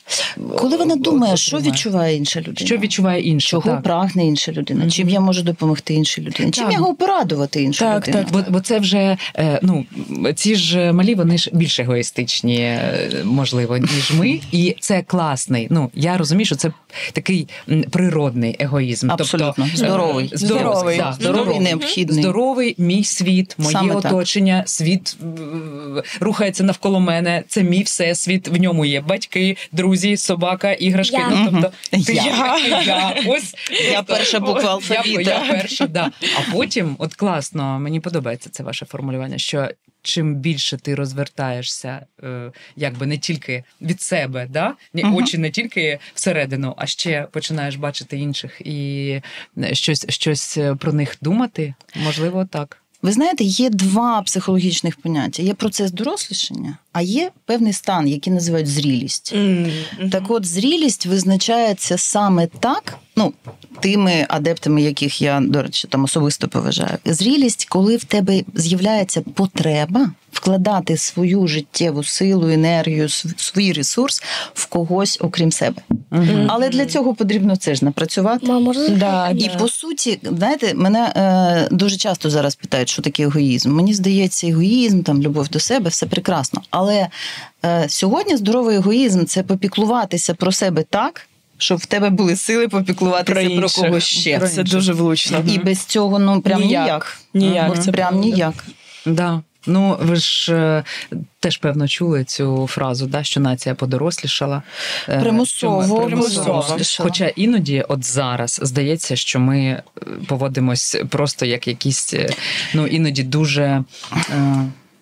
Коли вона думає, що отримає. відчуває інша людина? Що відчуває інша, Чого так. прагне інша людина? Мгм. Чим я можу допомогти іншій людині? Чим Так. я можу порадувати іншу Так, людину? так. Бо, бо це вже, е, ну, ці ж малі, вони ж більш егоїстичні, е, можливо, ніж ми. І це класний. Ну, я розумію, що це такий м, природний егоїзм. Абсолютно. Тобто, е, Здоровий. Здоровий. да, Здоровий, необхідний. Здоровий мій світ, моє Саме так. оточення, світ е, рухається навколо мене, це мій всесвіт, в ньому є батьки, друзі, собака, іграшки. Я. Ну, тобто, Мгм. ти Я. я, я, ось. Я перша буква алфавіту. Я, я перша, да. А потім, от класно, мені подобається це ваше формулювання, що чим більше ти розвертаєшся, е, якби не тільки від себе, да? Ні, Мгм. очі не тільки всередину, а ще починаєш бачити інших і щось, щось про них думати, можливо, так. Ви знаєте, є два психологічних поняття. Є процес дорослішання, а є певний стан, який називають зрілість. Так от, зрілість визначається саме так, ну, тими адептами, яких я, до речі, там особисто поважаю. Зрілість, коли в тебе з'являється потреба вкладати свою життєву силу, енергію, св- свій ресурс в когось, окрім себе. Мгм. Але для цього потрібно це ж напрацювати. Мама, розуміє. Да, І да. по суті, знаєте, мене е, дуже часто зараз питають, що таке егоїзм. Мені здається, егоїзм, там любов до себе, все прекрасно. Але е, сьогодні здоровий егоїзм це попіклуватися про себе так, щоб в тебе були сили попіклуватися про, інших. когось ще. Це дуже влучно. І без цього, ну прям Ніяк. ніяк. Ніяк, От це прям правда. ніяк. Да. Ну, ви ж е, теж, певно, чули цю фразу, да, що нація подорослішала. Е, Примусово що ми- примусово. подорослішала. Хоча іноді, от зараз, здається, що ми е, поводимось просто як якісь, е, ну, іноді дуже... Е,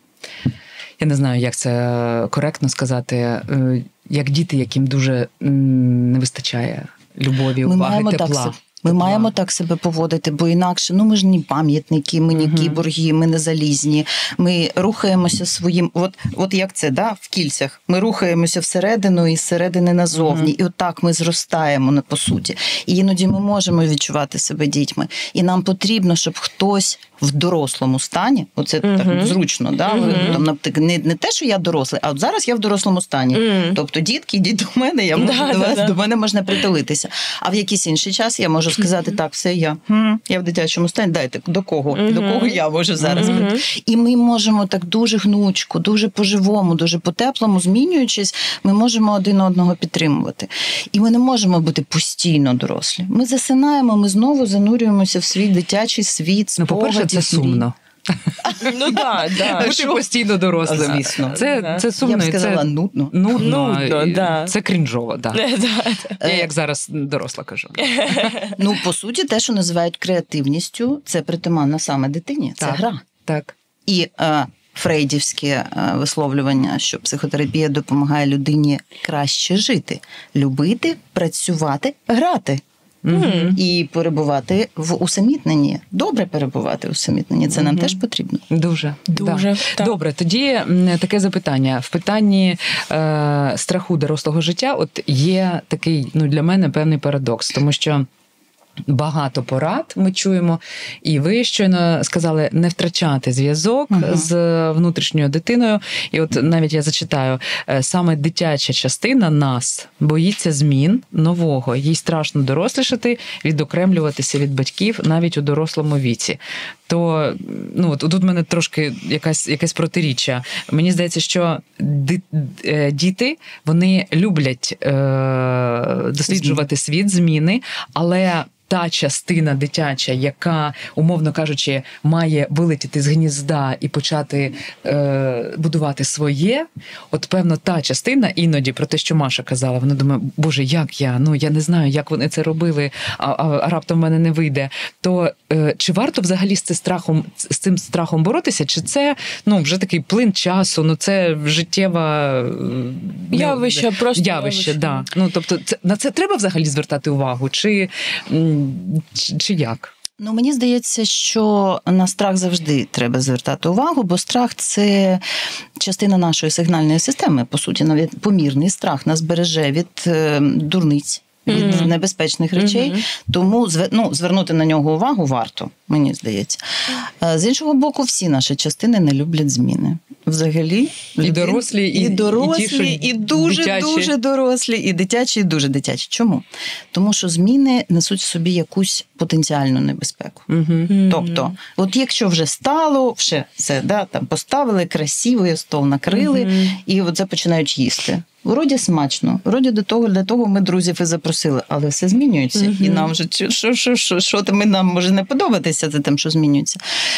я не знаю, як це коректно сказати, е, як діти, яким дуже м, не вистачає любові, Ми уваги, маємо тепла. так себе. Ми Тепла. маємо так себе поводити, бо інакше, ну ми ж не пам'ятники, ми не Мгм. кіборги, ми не залізні. Ми рухаємося своїм, от, от як це, да, в кільцях. Ми рухаємося всередину і зсередини назовні. Мгм. І отак ми зростаємо, на по суті. І іноді ми можемо відчувати себе дітьми. І нам потрібно, щоб хтось в дорослому стані, оце Мгм. так зручно, да? Мгм. Там, наприклад, не, не те, що я дорослий, а от зараз я в дорослому стані. Мгм. Тобто, дітки, йдіть до мене, я можу Да, до да, вас, да. до мене можна притулитися. А в якийсь інший час я можу сказати, так, все, я. Хм, я в дитячому стані, дайте, до кого? До Мгм. кого я можу зараз Мгм. прийти? І ми можемо так дуже гнучко, дуже по-живому, дуже по-теплому, змінюючись, ми можемо один одного підтримувати. І ми не можемо бути постійно дорослі. Ми засинаємо, ми знову занурюємося в свій дитячий світ, Ну, по-перше, це спогадів, мрій. сумно. Ну да, да. Бути постійно дорослим. Звісно. Це, Да. це сумно. Я б і сказала, це нудно. нудно. Нудно, і да. Це крінжово, да. Да, да. Я як зараз доросла кажу. Ну, по суті, те, що називають креативністю, це притаманно саме дитині. Це Так. гра. Так. І е, фрейдівське е, висловлювання, що психотерапія допомагає людині краще жити, любити, працювати, грати. Мгм. І перебувати в усамітненні. Добре перебувати в усамітненні. Це нам Мгм. теж потрібно. Дуже. Дуже. Да. Так. Добре, тоді м, таке запитання. В питанні е, страху дорослого життя от є такий, ну, для мене певний парадокс, тому що багато порад ми чуємо, і ви щойно сказали не втрачати зв'язок Мгм. з внутрішньою дитиною. І от навіть я зачитаю, е, саме дитяча частина нас боїться змін нового. Їй страшно дорослішати, відокремлюватися від батьків навіть у дорослому віці. То ну от тут в мене трошки якась якесь протиріччя. Мені здається, що ди- е, діти вони люблять е, досліджувати світ, зміни, але та частина дитяча, яка, умовно кажучи, має вилетіти з гнізда і почати е, будувати своє, от певно, та частина іноді про те, що Маша казала, вона думає, боже, як я? Ну я не знаю, як вони це робили, а, а, а раптом в мене не вийде. То е, чи варто взагалі з цим страхом з цим страхом боротися? Чи це ну вже такий плин часу? Ну це життєва е, ну, Явище, просто явище, явище. да. Ну тобто, це на це треба взагалі звертати увагу, чи, м, чи, чи як? Ну, мені здається, що на страх завжди треба звертати увагу, бо страх – це частина нашої сигнальної системи, по суті, навіть помірний страх нас береже від е, дурниць, від Мгм. небезпечних речей, Мгм. тому зве- ну, звернути на нього увагу варто, мені здається. Е, З іншого боку, всі наші частини не люблять зміни. взагалі. І дорослі, і, і дорослі, і, ті, що і дуже, дитячі. дуже дорослі, і дитячі, і дуже дитячі. Чому? Тому що зміни несуть в собі якусь потенціальну небезпеку. Угу. Тобто, от якщо вже стало, вже все, да, там поставили, красиво, стол накрили, mm-hmm. і от це починають їсти. Вроді смачно, вроді до того, для того ми друзів і запросили, але все змінюється. Mm-hmm. І нам вже, що, що, що, що там нам може не подобатися за тим, що змінюється.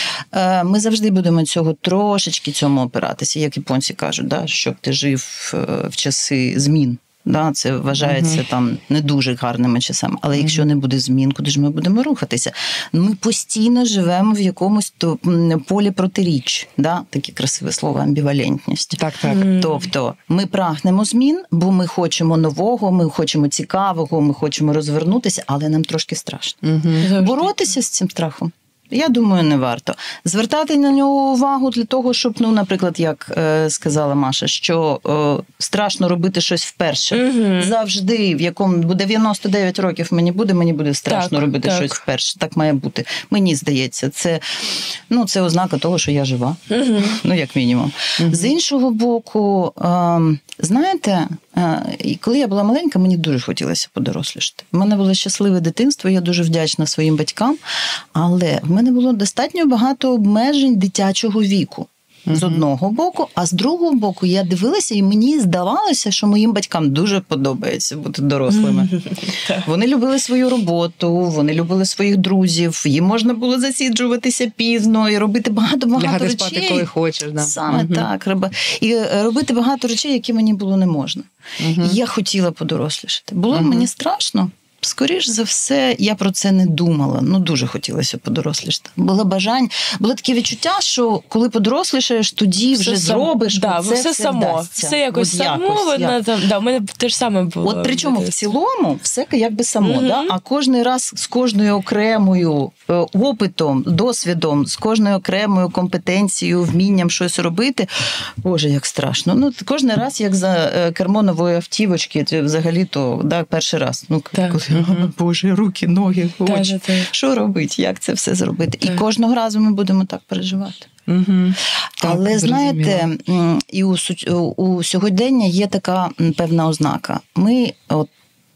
Е, ми завжди будемо цього трошечки цьому опиратися, як японці кажуть, да, щоб ти жив в часи змін. Да, це вважається uh-huh. там не дуже гарними часами. Але uh-huh. якщо не буде змін, куди ж ми будемо рухатися? Ми постійно живемо в якомусь то, полі протиріч. Да? Таке красиве слово, амбівалентність. Так, так. Uh-huh. Тобто ми прагнемо змін, бо ми хочемо нового, ми хочемо цікавого, ми хочемо розвернутися, але нам трошки страшно. Uh-huh. Боротися з цим страхом? Я думаю, не варто. Звертати на нього увагу для того, щоб, ну, наприклад, як е, сказала Маша, що е, страшно робити щось вперше. Угу. Завжди, в якому дев'яносто дев'ять років мені буде, мені буде страшно так, робити так. щось вперше. Так має бути. Мені здається, це, ну, це ознака того, що я жива. Угу. Ну, як мінімум. Угу. З іншого боку, е, знаєте, е, коли я була маленька, мені дуже хотілося подорослішати. У мене було щасливе дитинство, я дуже вдячна своїм батькам, але в мене було достатньо багато обмежень дитячого віку. З одного боку, а з другого боку я дивилася, і мені здавалося, що моїм батькам дуже подобається бути дорослими. Вони любили свою роботу, вони любили своїх друзів, їм можна було засіджуватися пізно і робити багато-багато Лягати речей. спати, коли хочеш. Да. Саме угу. так. І робити багато речей, які мені було не можна. Угу. І я хотіла подорослішати. Було угу. мені страшно. Скоріш за все, я про це не думала. Ну, дуже хотілося подорослішати. Було бажання, було таке відчуття, що коли подорослішаєш, тоді все вже сам... зробиш, да, це все, все само. вдасться. Все якось От само, якось, воно як. там, да, у мене те ж саме було. От причому в цілому все якби само, угу. да? А кожний раз з кожною окремою опитом, досвідом, з кожною окремою компетенцією, вмінням щось робити, боже, як страшно. Ну, кожен раз, як за кермо нової автівочки, це взагалі-то, да, перший раз. Ну, коли, угу. боже, руки, ноги, очі. Так, так. Що робити, як це все зробити? Так. І кожного разу ми будемо так переживати. Угу. Але, так, знаєте, і у, у сьогодення є така певна ознака. Ми, от,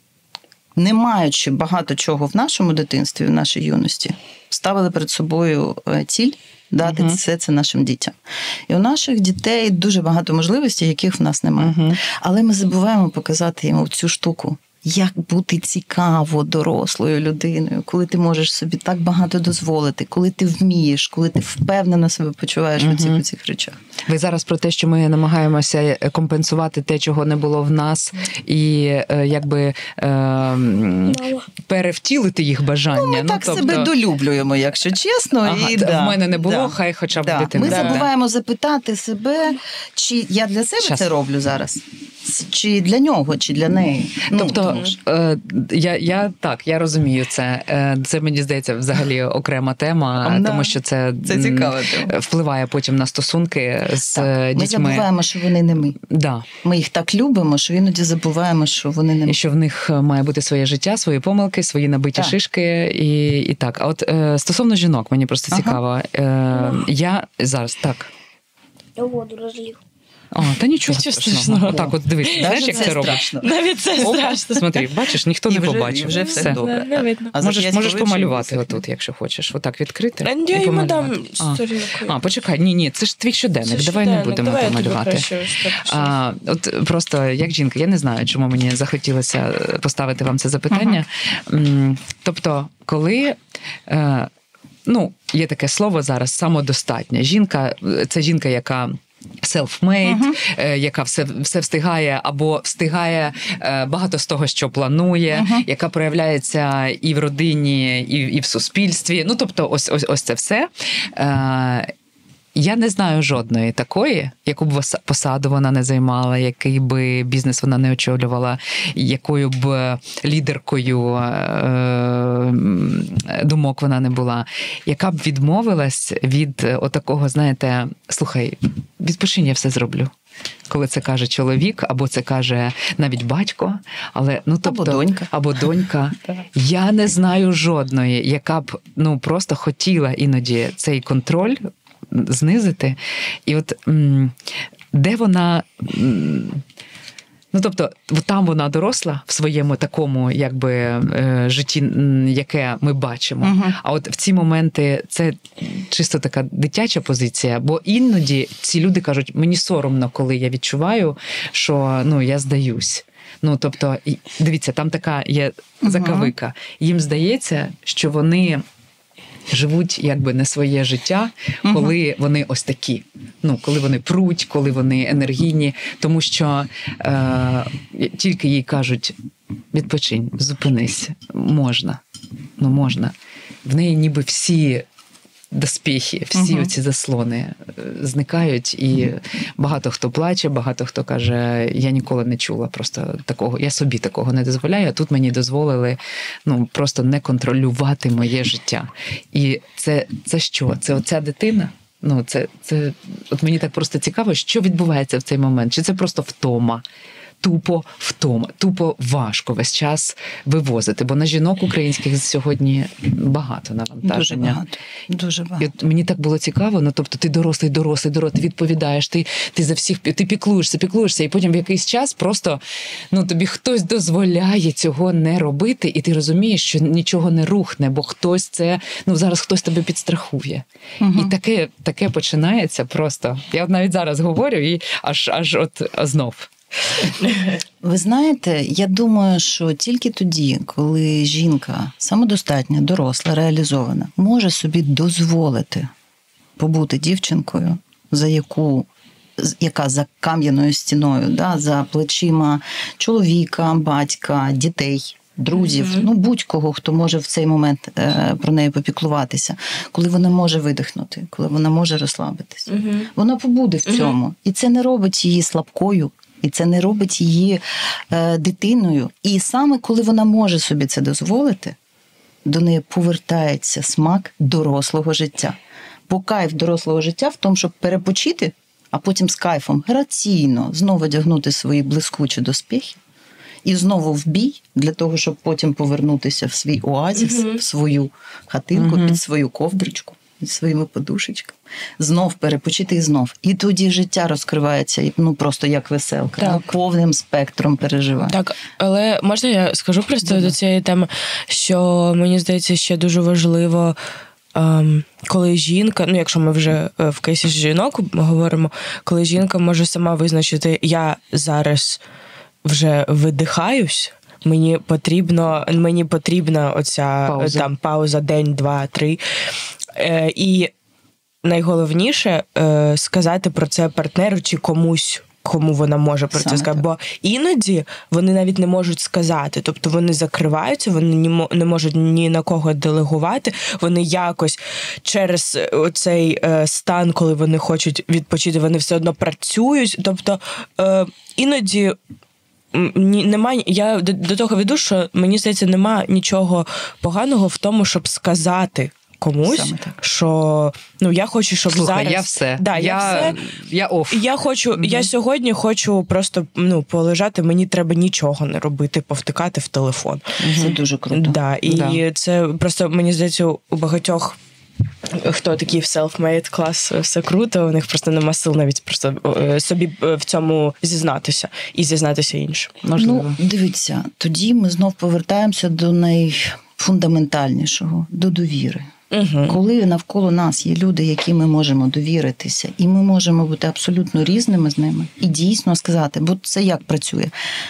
не маючи багато чого в нашому дитинстві, в нашій юності, ставили перед собою ціль дати uh-huh. все це нашим дітям. І у наших дітей дуже багато можливостей, яких в нас немає. Uh-huh. Але ми забуваємо показати їм цю штуку. Як бути цікаво дорослою людиною, коли ти можеш собі так багато дозволити, коли ти вмієш, коли ти впевнено себе почуваєш uh-huh. у цих, у цих речах. Ви зараз про те, що ми намагаємося компенсувати те, чого не було в нас, і е, якби е, перевтілити їх бажання. Ну, ми ну, так тобто... себе долюблюємо, якщо чесно. Ага, і, в да, мене не було, да, хай хоча б да. дитина. Ми да, забуваємо да. запитати себе, чи я для себе Щас. це роблю зараз, чи для нього, чи для неї. Тобто, ну, е, я, я так, я розумію це. Це, мені здається, взагалі окрема тема, да. тому що це, це цікава тема. Впливає потім на стосунки з так, дітьми. Ми забуваємо, що вони не ми. Да. Ми їх так любимо, що іноді забуваємо, що вони не ми. І що в них має бути своє життя, свої помилки, свої набиті так. шишки і, і так. А от е, стосовно жінок, мені просто ага. цікаво. Е, я зараз, так. Я воду розлив. А, та нічого, нічого страшного. Отак от дивись, знаєш, як це робиш? Навіть це страшно. Смотри, бачиш, ніхто і не вже, побачив. Вже все, все добре. Не видно. А можеш можеш помалювати отут, якщо хочеш. Отак відкрити а, і помалювати. А, а, почекай, ні, ні, це ж твій щоденник, це давай щоденник. Не будемо давай помалювати. А, от просто, як жінка, я не знаю, чому мені захотілося поставити вам це запитання. Uh-huh. Тобто, коли... Е, ну, є таке слово зараз, самодостатня. Жінка, це жінка, яка... self-made, uh-huh. яка все, все встигає або встигає багато з того, що планує, uh-huh. яка проявляється і в родині, і, і в суспільстві. Ну, тобто, ось, ось, ось це все. Я не знаю жодної такої, яку б посаду вона не займала, який би бізнес вона не очолювала, якою б лідеркою думок вона не була, яка б відмовилась від отакого, знаєте, слухай, відпочинь, я все зроблю. Коли це каже чоловік, або це каже навіть батько, але, ну, тобто, або донька. Або донька. Я не знаю жодної, яка б, ну, просто хотіла іноді цей контроль знизити. І от м, де вона... М, Ну, тобто, там вона доросла в своєму такому, якби, е, житті, яке ми бачимо. Uh-huh. А от в ці моменти це чисто така дитяча позиція, бо іноді ці люди кажуть, мені соромно, коли я відчуваю, що, ну, я здаюсь. Ну, тобто, дивіться, там така є закавика. Uh-huh. Їм здається, що вони живуть якби не своє життя, коли uh-huh. вони ось такі. Ну, коли вони пруть, коли вони енергійні. Тому що е, тільки їй кажуть, відпочинь, зупинись, можна. Ну, можна. В неї ніби всі доспіхи, всі uh-huh. оці заслони зникають, і багато хто плаче, багато хто каже, я ніколи не чула просто такого, я собі такого не дозволяю, а тут мені дозволили, ну, просто не контролювати моє життя. І це, це що? Це оця дитина? Ну, це, це, от мені так просто цікаво, що відбувається в цей момент? Чи це просто втома? Тупо втома, тупо важко весь час вивозити, бо на жінок українських сьогодні багато навантаження. Дуже багато. Дуже багато. І от мені так було цікаво, ну, тобто ти дорослий, дорослий, дорослий, ти відповідаєш, ти, ти за всіх, ти піклуєшся, піклуєшся, і потім в якийсь час просто, ну, тобі хтось дозволяє цього не робити, і ти розумієш, що нічого не рухне, бо хтось це, ну, зараз хтось тебе підстрахує. Угу. І таке, таке починається просто. Я от навіть зараз говорю, і аж, аж от знов. Ви знаєте, я думаю, що тільки тоді, коли жінка самодостатня, доросла, реалізована, може собі дозволити побути дівчинкою, за яку, яка за кам'яною стіною, да, за плечима чоловіка, батька, дітей, друзів, mm-hmm. ну будь-кого, хто може в цей момент е, про неї попіклуватися, коли вона може видихнути, коли вона може розслабитися. Mm-hmm. Вона побуде в цьому. Mm-hmm. І це не робить її слабкою, і це не робить її е, дитиною. І саме коли вона може собі це дозволити, до неї повертається смак дорослого життя. Бо кайф дорослого життя в тому, щоб перепочити, а потім з кайфом граційно знову одягнути свої блискучі доспіхи і знову в бій, для того, щоб потім повернутися в свій оазіс, mm-hmm. в свою хатинку, mm-hmm. під свою ковдричку, під своїми подушечками. Знов перепочити і знов. І тоді життя розкривається, ну, просто як веселка. Так. Повним спектром переживань. Так, але можна я скажу просто mm-hmm. до цієї теми, що мені здається, ще дуже важливо, ем, коли жінка, ну, якщо ми вже в кейсі жінок говоримо, коли жінка може сама визначити, я зараз вже видихаюсь, мені потрібно, мені потрібна оця пауза, там, пауза день, два, три. Е, і найголовніше е, сказати про це партнеру чи комусь, кому вона може про це сказати. Бо іноді вони навіть не можуть сказати. Тобто вони закриваються, вони не можуть ні на кого делегувати. Вони якось через оцей е, стан, коли вони хочуть відпочити, вони все одно працюють. Тобто е, іноді немає, я до, до того веду, що мені здається, немає нічого поганого в тому, щоб сказати комусь, що ну я хочу, щоб Слухай, зараз я все. Да, я, я все. Я оф. Я хочу, mm-hmm. я сьогодні хочу просто ну полежати, мені треба нічого не робити, повтикати в телефон. Це mm-hmm. дуже круто. Да, і да. це просто мені здається, у багатьох, хто такі в self-made клас, все круто, у них просто нема сил навіть просто собі в цьому зізнатися і зізнатися іншим. Можливо. Ну, дивіться, тоді ми знов повертаємося до найфундаментальнішого, до довіри. Угу. Коли навколо нас є люди, які ми можемо довіритися, і ми можемо бути абсолютно різними з ними, і дійсно сказати, бо це як працює?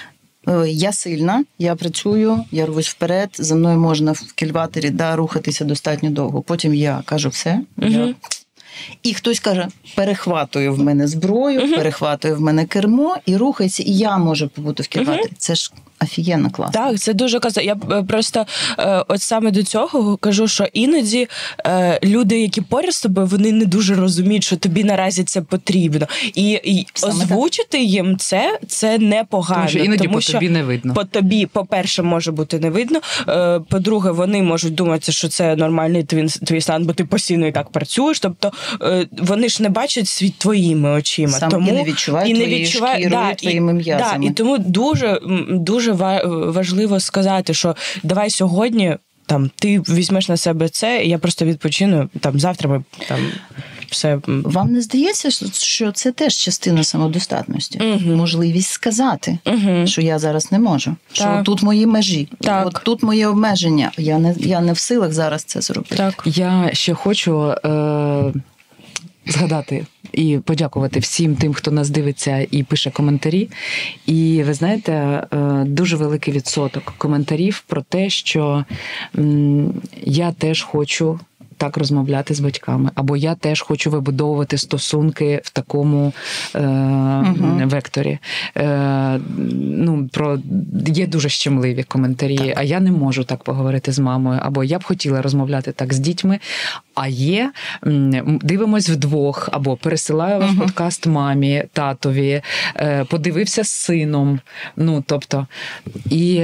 Я сильна, я працюю, я рвусь вперед, за мною можна в кільватері да, рухатися достатньо довго. Потім я кажу все. Угу. Я... І хтось каже, перехватує в мене зброю, угу. перехватує в мене кермо і рухається, і я можу побути в кільватері. Угу. Це ж офігенно класно. Так, це дуже класно. Я просто е, от саме до цього кажу, що іноді е, люди, які поряд з тобою, вони не дуже розуміють, що тобі наразі це потрібно. І, і озвучити так. їм це, це непогано. Тому що іноді тому, по що тобі не видно. По тобі, по-перше, може бути не видно. Е, по-друге, вони можуть думати, що це нормальний твій, твій стан, бо ти постійно і так працюєш. Тобто е, вони ж не бачать світ твоїми очима. Саме тому, і не відчувають твоєю шкірою, да, твоїми м'язами. Да, і тому дуже, дуже важливо сказати, що давай сьогодні там ти візьмеш на себе це, і я просто відпочину. Там завтра ми там все. Вам не здається, що це теж частина самодостатності? Угу. Можливість сказати, угу. що я зараз не можу, що так. тут мої межі, так. от тут мої обмеження, я не, я не в силах зараз це зробити. Так. Я ще хочу е- згадати і подякувати всім тим, хто нас дивиться і пише коментарі. І ви знаєте, е- дуже великий відсоток коментарів про те, що м- я теж хочу так розмовляти з батьками, або я теж хочу вибудовувати стосунки в такому е, угу. векторі. Е, ну, про, є дуже щемливі коментарі, так. а я не можу так поговорити з мамою, або я б хотіла розмовляти так з дітьми, а є, дивимось вдвох, або пересилаю ваш угу. подкаст мамі, татові, е, подивився з сином, ну, тобто, і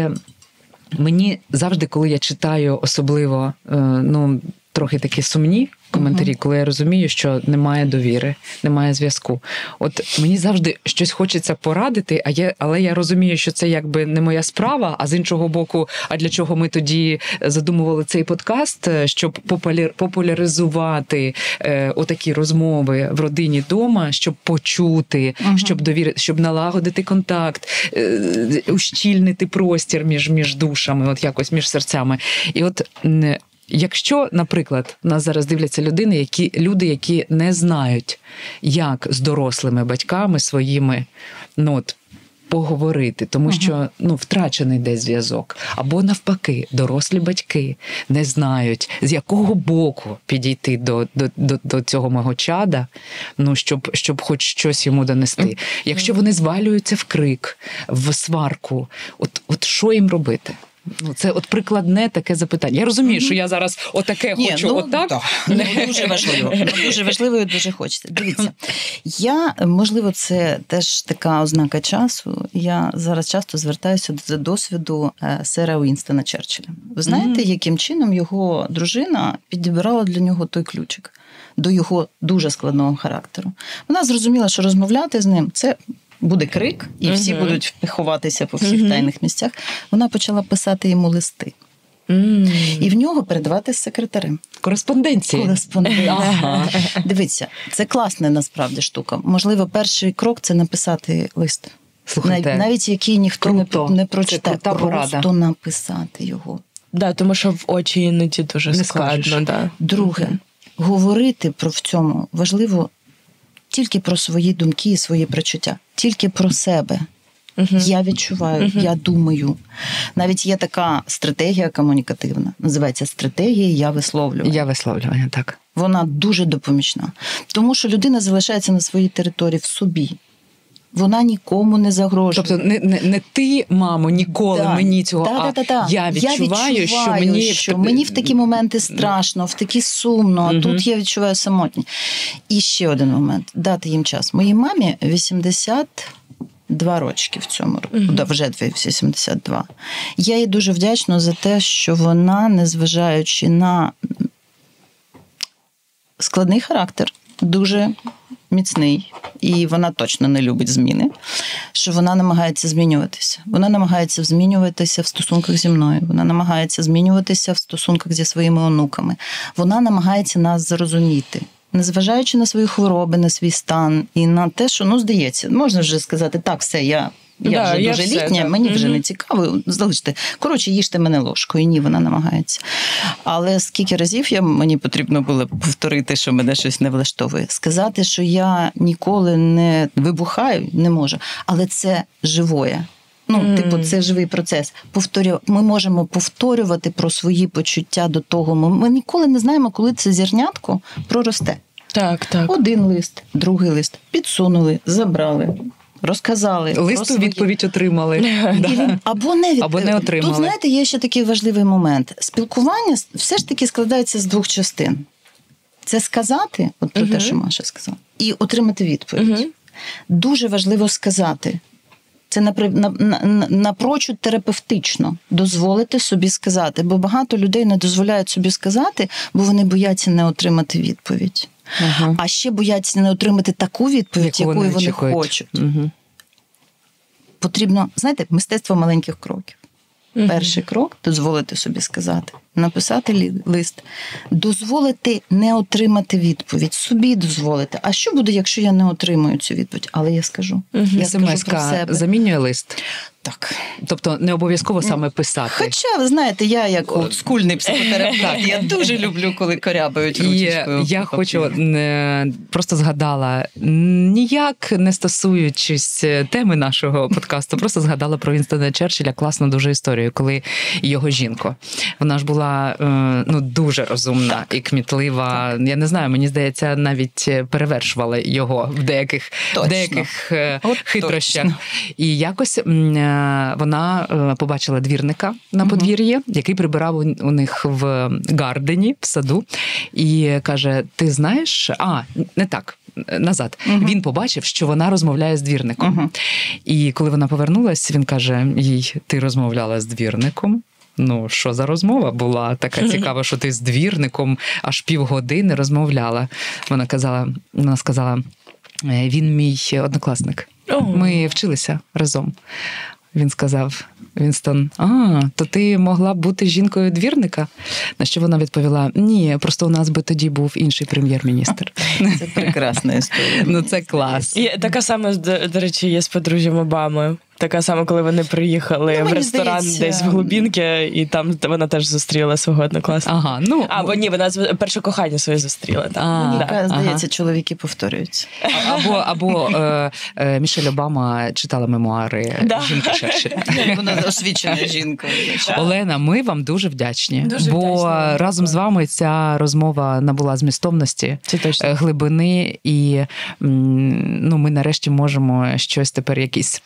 мені завжди, коли я читаю особливо, е, ну, трохи такі сумні коментарі, uh-huh. коли я розумію, що немає довіри, немає зв'язку. От мені завжди щось хочеться порадити, а я, але я розумію, що це якби не моя справа, а з іншого боку, а для чого ми тоді задумували цей подкаст, щоб популяр, популяризувати е, отакі розмови в родині дома, щоб почути, uh-huh. щоб довірити, щоб налагодити контакт, е, ущільнити простір між, між душами, от якось між серцями. І от якщо, наприклад, нас зараз дивляться людини, які, люди, які не знають, як з дорослими батьками своїми, ну от, поговорити, тому uh-huh. що ну, втрачений десь зв'язок. Або навпаки, дорослі батьки не знають, з якого боку підійти до, до, до, до цього мого чада, ну, щоб, щоб хоч щось йому донести. Uh-huh. Якщо вони звалюються в крик, в сварку, от, от що їм робити? Ну, це от прикладне таке запитання. Я розумію, mm-hmm. що я зараз отаке Ні, хочу, ну, отак. Так. Ну, дуже важливо. Ну, дуже важливо і дуже хочеться. Дивіться, я, можливо, це теж така ознака часу. Я зараз часто звертаюся до досвіду сера Уінстона Черчилля. Ви знаєте, mm-hmm. яким чином його дружина підібрала для нього той ключик до його дуже складного характеру. Вона зрозуміла, що розмовляти з ним – це буде крик, і всі uh-huh. будуть ховатися по всіх uh-huh. тайних місцях. Вона почала писати йому листи. Mm. І в нього передавати з секретарем. Кореспонденції. Кореспонденції. Ага. Дивіться, це класна насправді штука. Можливо, перший крок – це написати лист. Слухайте, Нав, навіть який ніхто не, не прочитає. Просто порада. написати його. Да, тому що в очі іноді дуже не складно. Да. Друге, mm-hmm. говорити про в цьому важливо тільки про свої думки і свої почуття. Тільки про себе. Uh-huh. Я відчуваю, uh-huh. я думаю. Навіть є така стратегія комунікативна. Називається стратегія «я висловлювання». Я висловлювання, так. Вона дуже допомічна. Тому що людина залишається на своїй території в собі. Вона нікому не загрожує. Тобто не, не, не ти, мамо, ніколи да. мені цього, да, а да, да. я відчуваю, я відчуваю що, мені... що мені в такі моменти страшно, в такі сумно, а угу. тут я відчуваю самотність. І ще один момент. Дати їм час. Моїй мамі вісімдесят два рочки в цьому році. Угу. Да, вже вісімдесят два. Я їй дуже вдячна за те, що вона, незважаючи на складний характер, дуже міцний, і вона точно не любить зміни, що вона намагається змінюватися. Вона намагається змінюватися в стосунках зі мною, вона намагається змінюватися в стосунках зі своїми онуками. Вона намагається нас зрозуміти, незважаючи на свої хвороби, на свій стан і на те, що, ну, здається, можна вже сказати, так, все, я... Я да, вже я дуже все, літня, так. мені вже mm-hmm. не цікаво, залиште. Коротше, їжте мене ложкою. Ні, вона намагається. Але скільки разів я, мені потрібно було повторити, що мене щось не влаштовує. Сказати, що я ніколи не вибухаю, не можу. Але це живое. Ну, mm. типу, це живий процес. Повторю, ми можемо повторювати про свої почуття до того. Ми ніколи не знаємо, коли це зернятко проросте. Так, так. Один лист, другий лист. Підсунули, забрали. Розказали. Листу відповідь отримали. Він, або, не від... або не отримали. Тут, знаєте, є ще такий важливий момент. Спілкування все ж таки складається з двох частин. Це сказати, от про uh-huh. те, що Маша сказала, і отримати відповідь. Uh-huh. Дуже важливо сказати. Це напрочуд терапевтично дозволити собі сказати. Бо багато людей не дозволяють собі сказати, бо вони бояться не отримати відповідь. Ага. А ще бояться не отримати таку відповідь, Яку якої вони хочуть. Угу. Потрібно, знаєте, мистецтво маленьких кроків. Угу. Перший крок – дозволити собі сказати. Написати лі- лист. Дозволити не отримати відповідь. Собі дозволити. А що буде, якщо я не отримую цю відповідь? Але я скажу. Угу. Я скажу про ес-ем-еска себе. замінює лист? Так. Тобто не обов'язково саме писати. Хоча, ви знаєте, я як олдскульний психотерапевт, я дуже люблю, коли корябають І ручечкою. я хочу, е, просто згадала, ніяк не стосуючись теми нашого подкасту, просто згадала про Вінстона Черчилля класну дуже історію, коли його жінку. Вона ж була е, ну, дуже розумна і кмітлива. Так. Я не знаю, мені здається, навіть перевершувала його в деяких, в деяких е, хитрощах. Точно. І якось е, вона е, побачила двірника на подвір'ї, який прибирав у, у них в гардені, в саду, і каже, ти знаєш, а, не так, назад. Угу. Він побачив, що вона розмовляє з двірником. Угу. І коли вона повернулась, він каже їй, ти розмовляла з двірником? Ну, що за розмова була така цікава, що ти з двірником аж півгодини розмовляла. Вона казала, вона сказала, він мій однокласник. Ми вчилися разом. Він сказав, Вінстон, а, то ти могла б бути жінкою двірника? На що вона відповіла, ні, просто у нас би тоді був інший прем'єр-міністр. Це прекрасна історія. Ну, це клас. І така сама, до, до речі, є з подружжям Обами. Така сама, коли вони приїхали ну, в ресторан здається... десь в Глубінки, і там вона теж зустріла свого однокласника. Ага, ну... Або ні, вона перше кохання своє зустріла. Так. А, Мені да. здається, ага. чоловіки повторюються. Або, або е, е, Мішель Обама читала мемуари да. жінки Черчилля. Вона освічена жінка. Олена, ми вам дуже вдячні. Дуже бо вдячні. Разом з вами ця розмова набула змістовності, глибини, і ну, ми нарешті можемо щось тепер якісь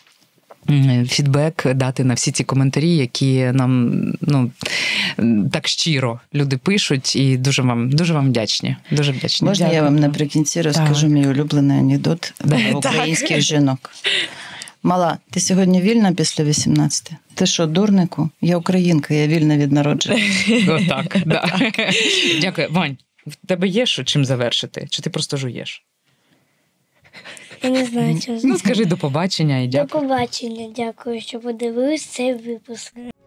фідбек дати на всі ці коментарі, які нам ну так щиро люди пишуть, і дуже вам дуже вам вдячні. Дуже вдячні. Можна Дякую. Я вам наприкінці розкажу так. мій улюблений анекдот про українських жінок. Мала, ти сьогодні вільна після вісімнадцяти? Ти що, дурнику? Я українка, я вільна від народження. Отак, да. Дякую. Вань, в тебе є що чим завершити? Чи ти просто жуєш? Я не знаю, чим. Ну, скажи до побачення і дякую. До побачення, дякую, що подивились цей випуск.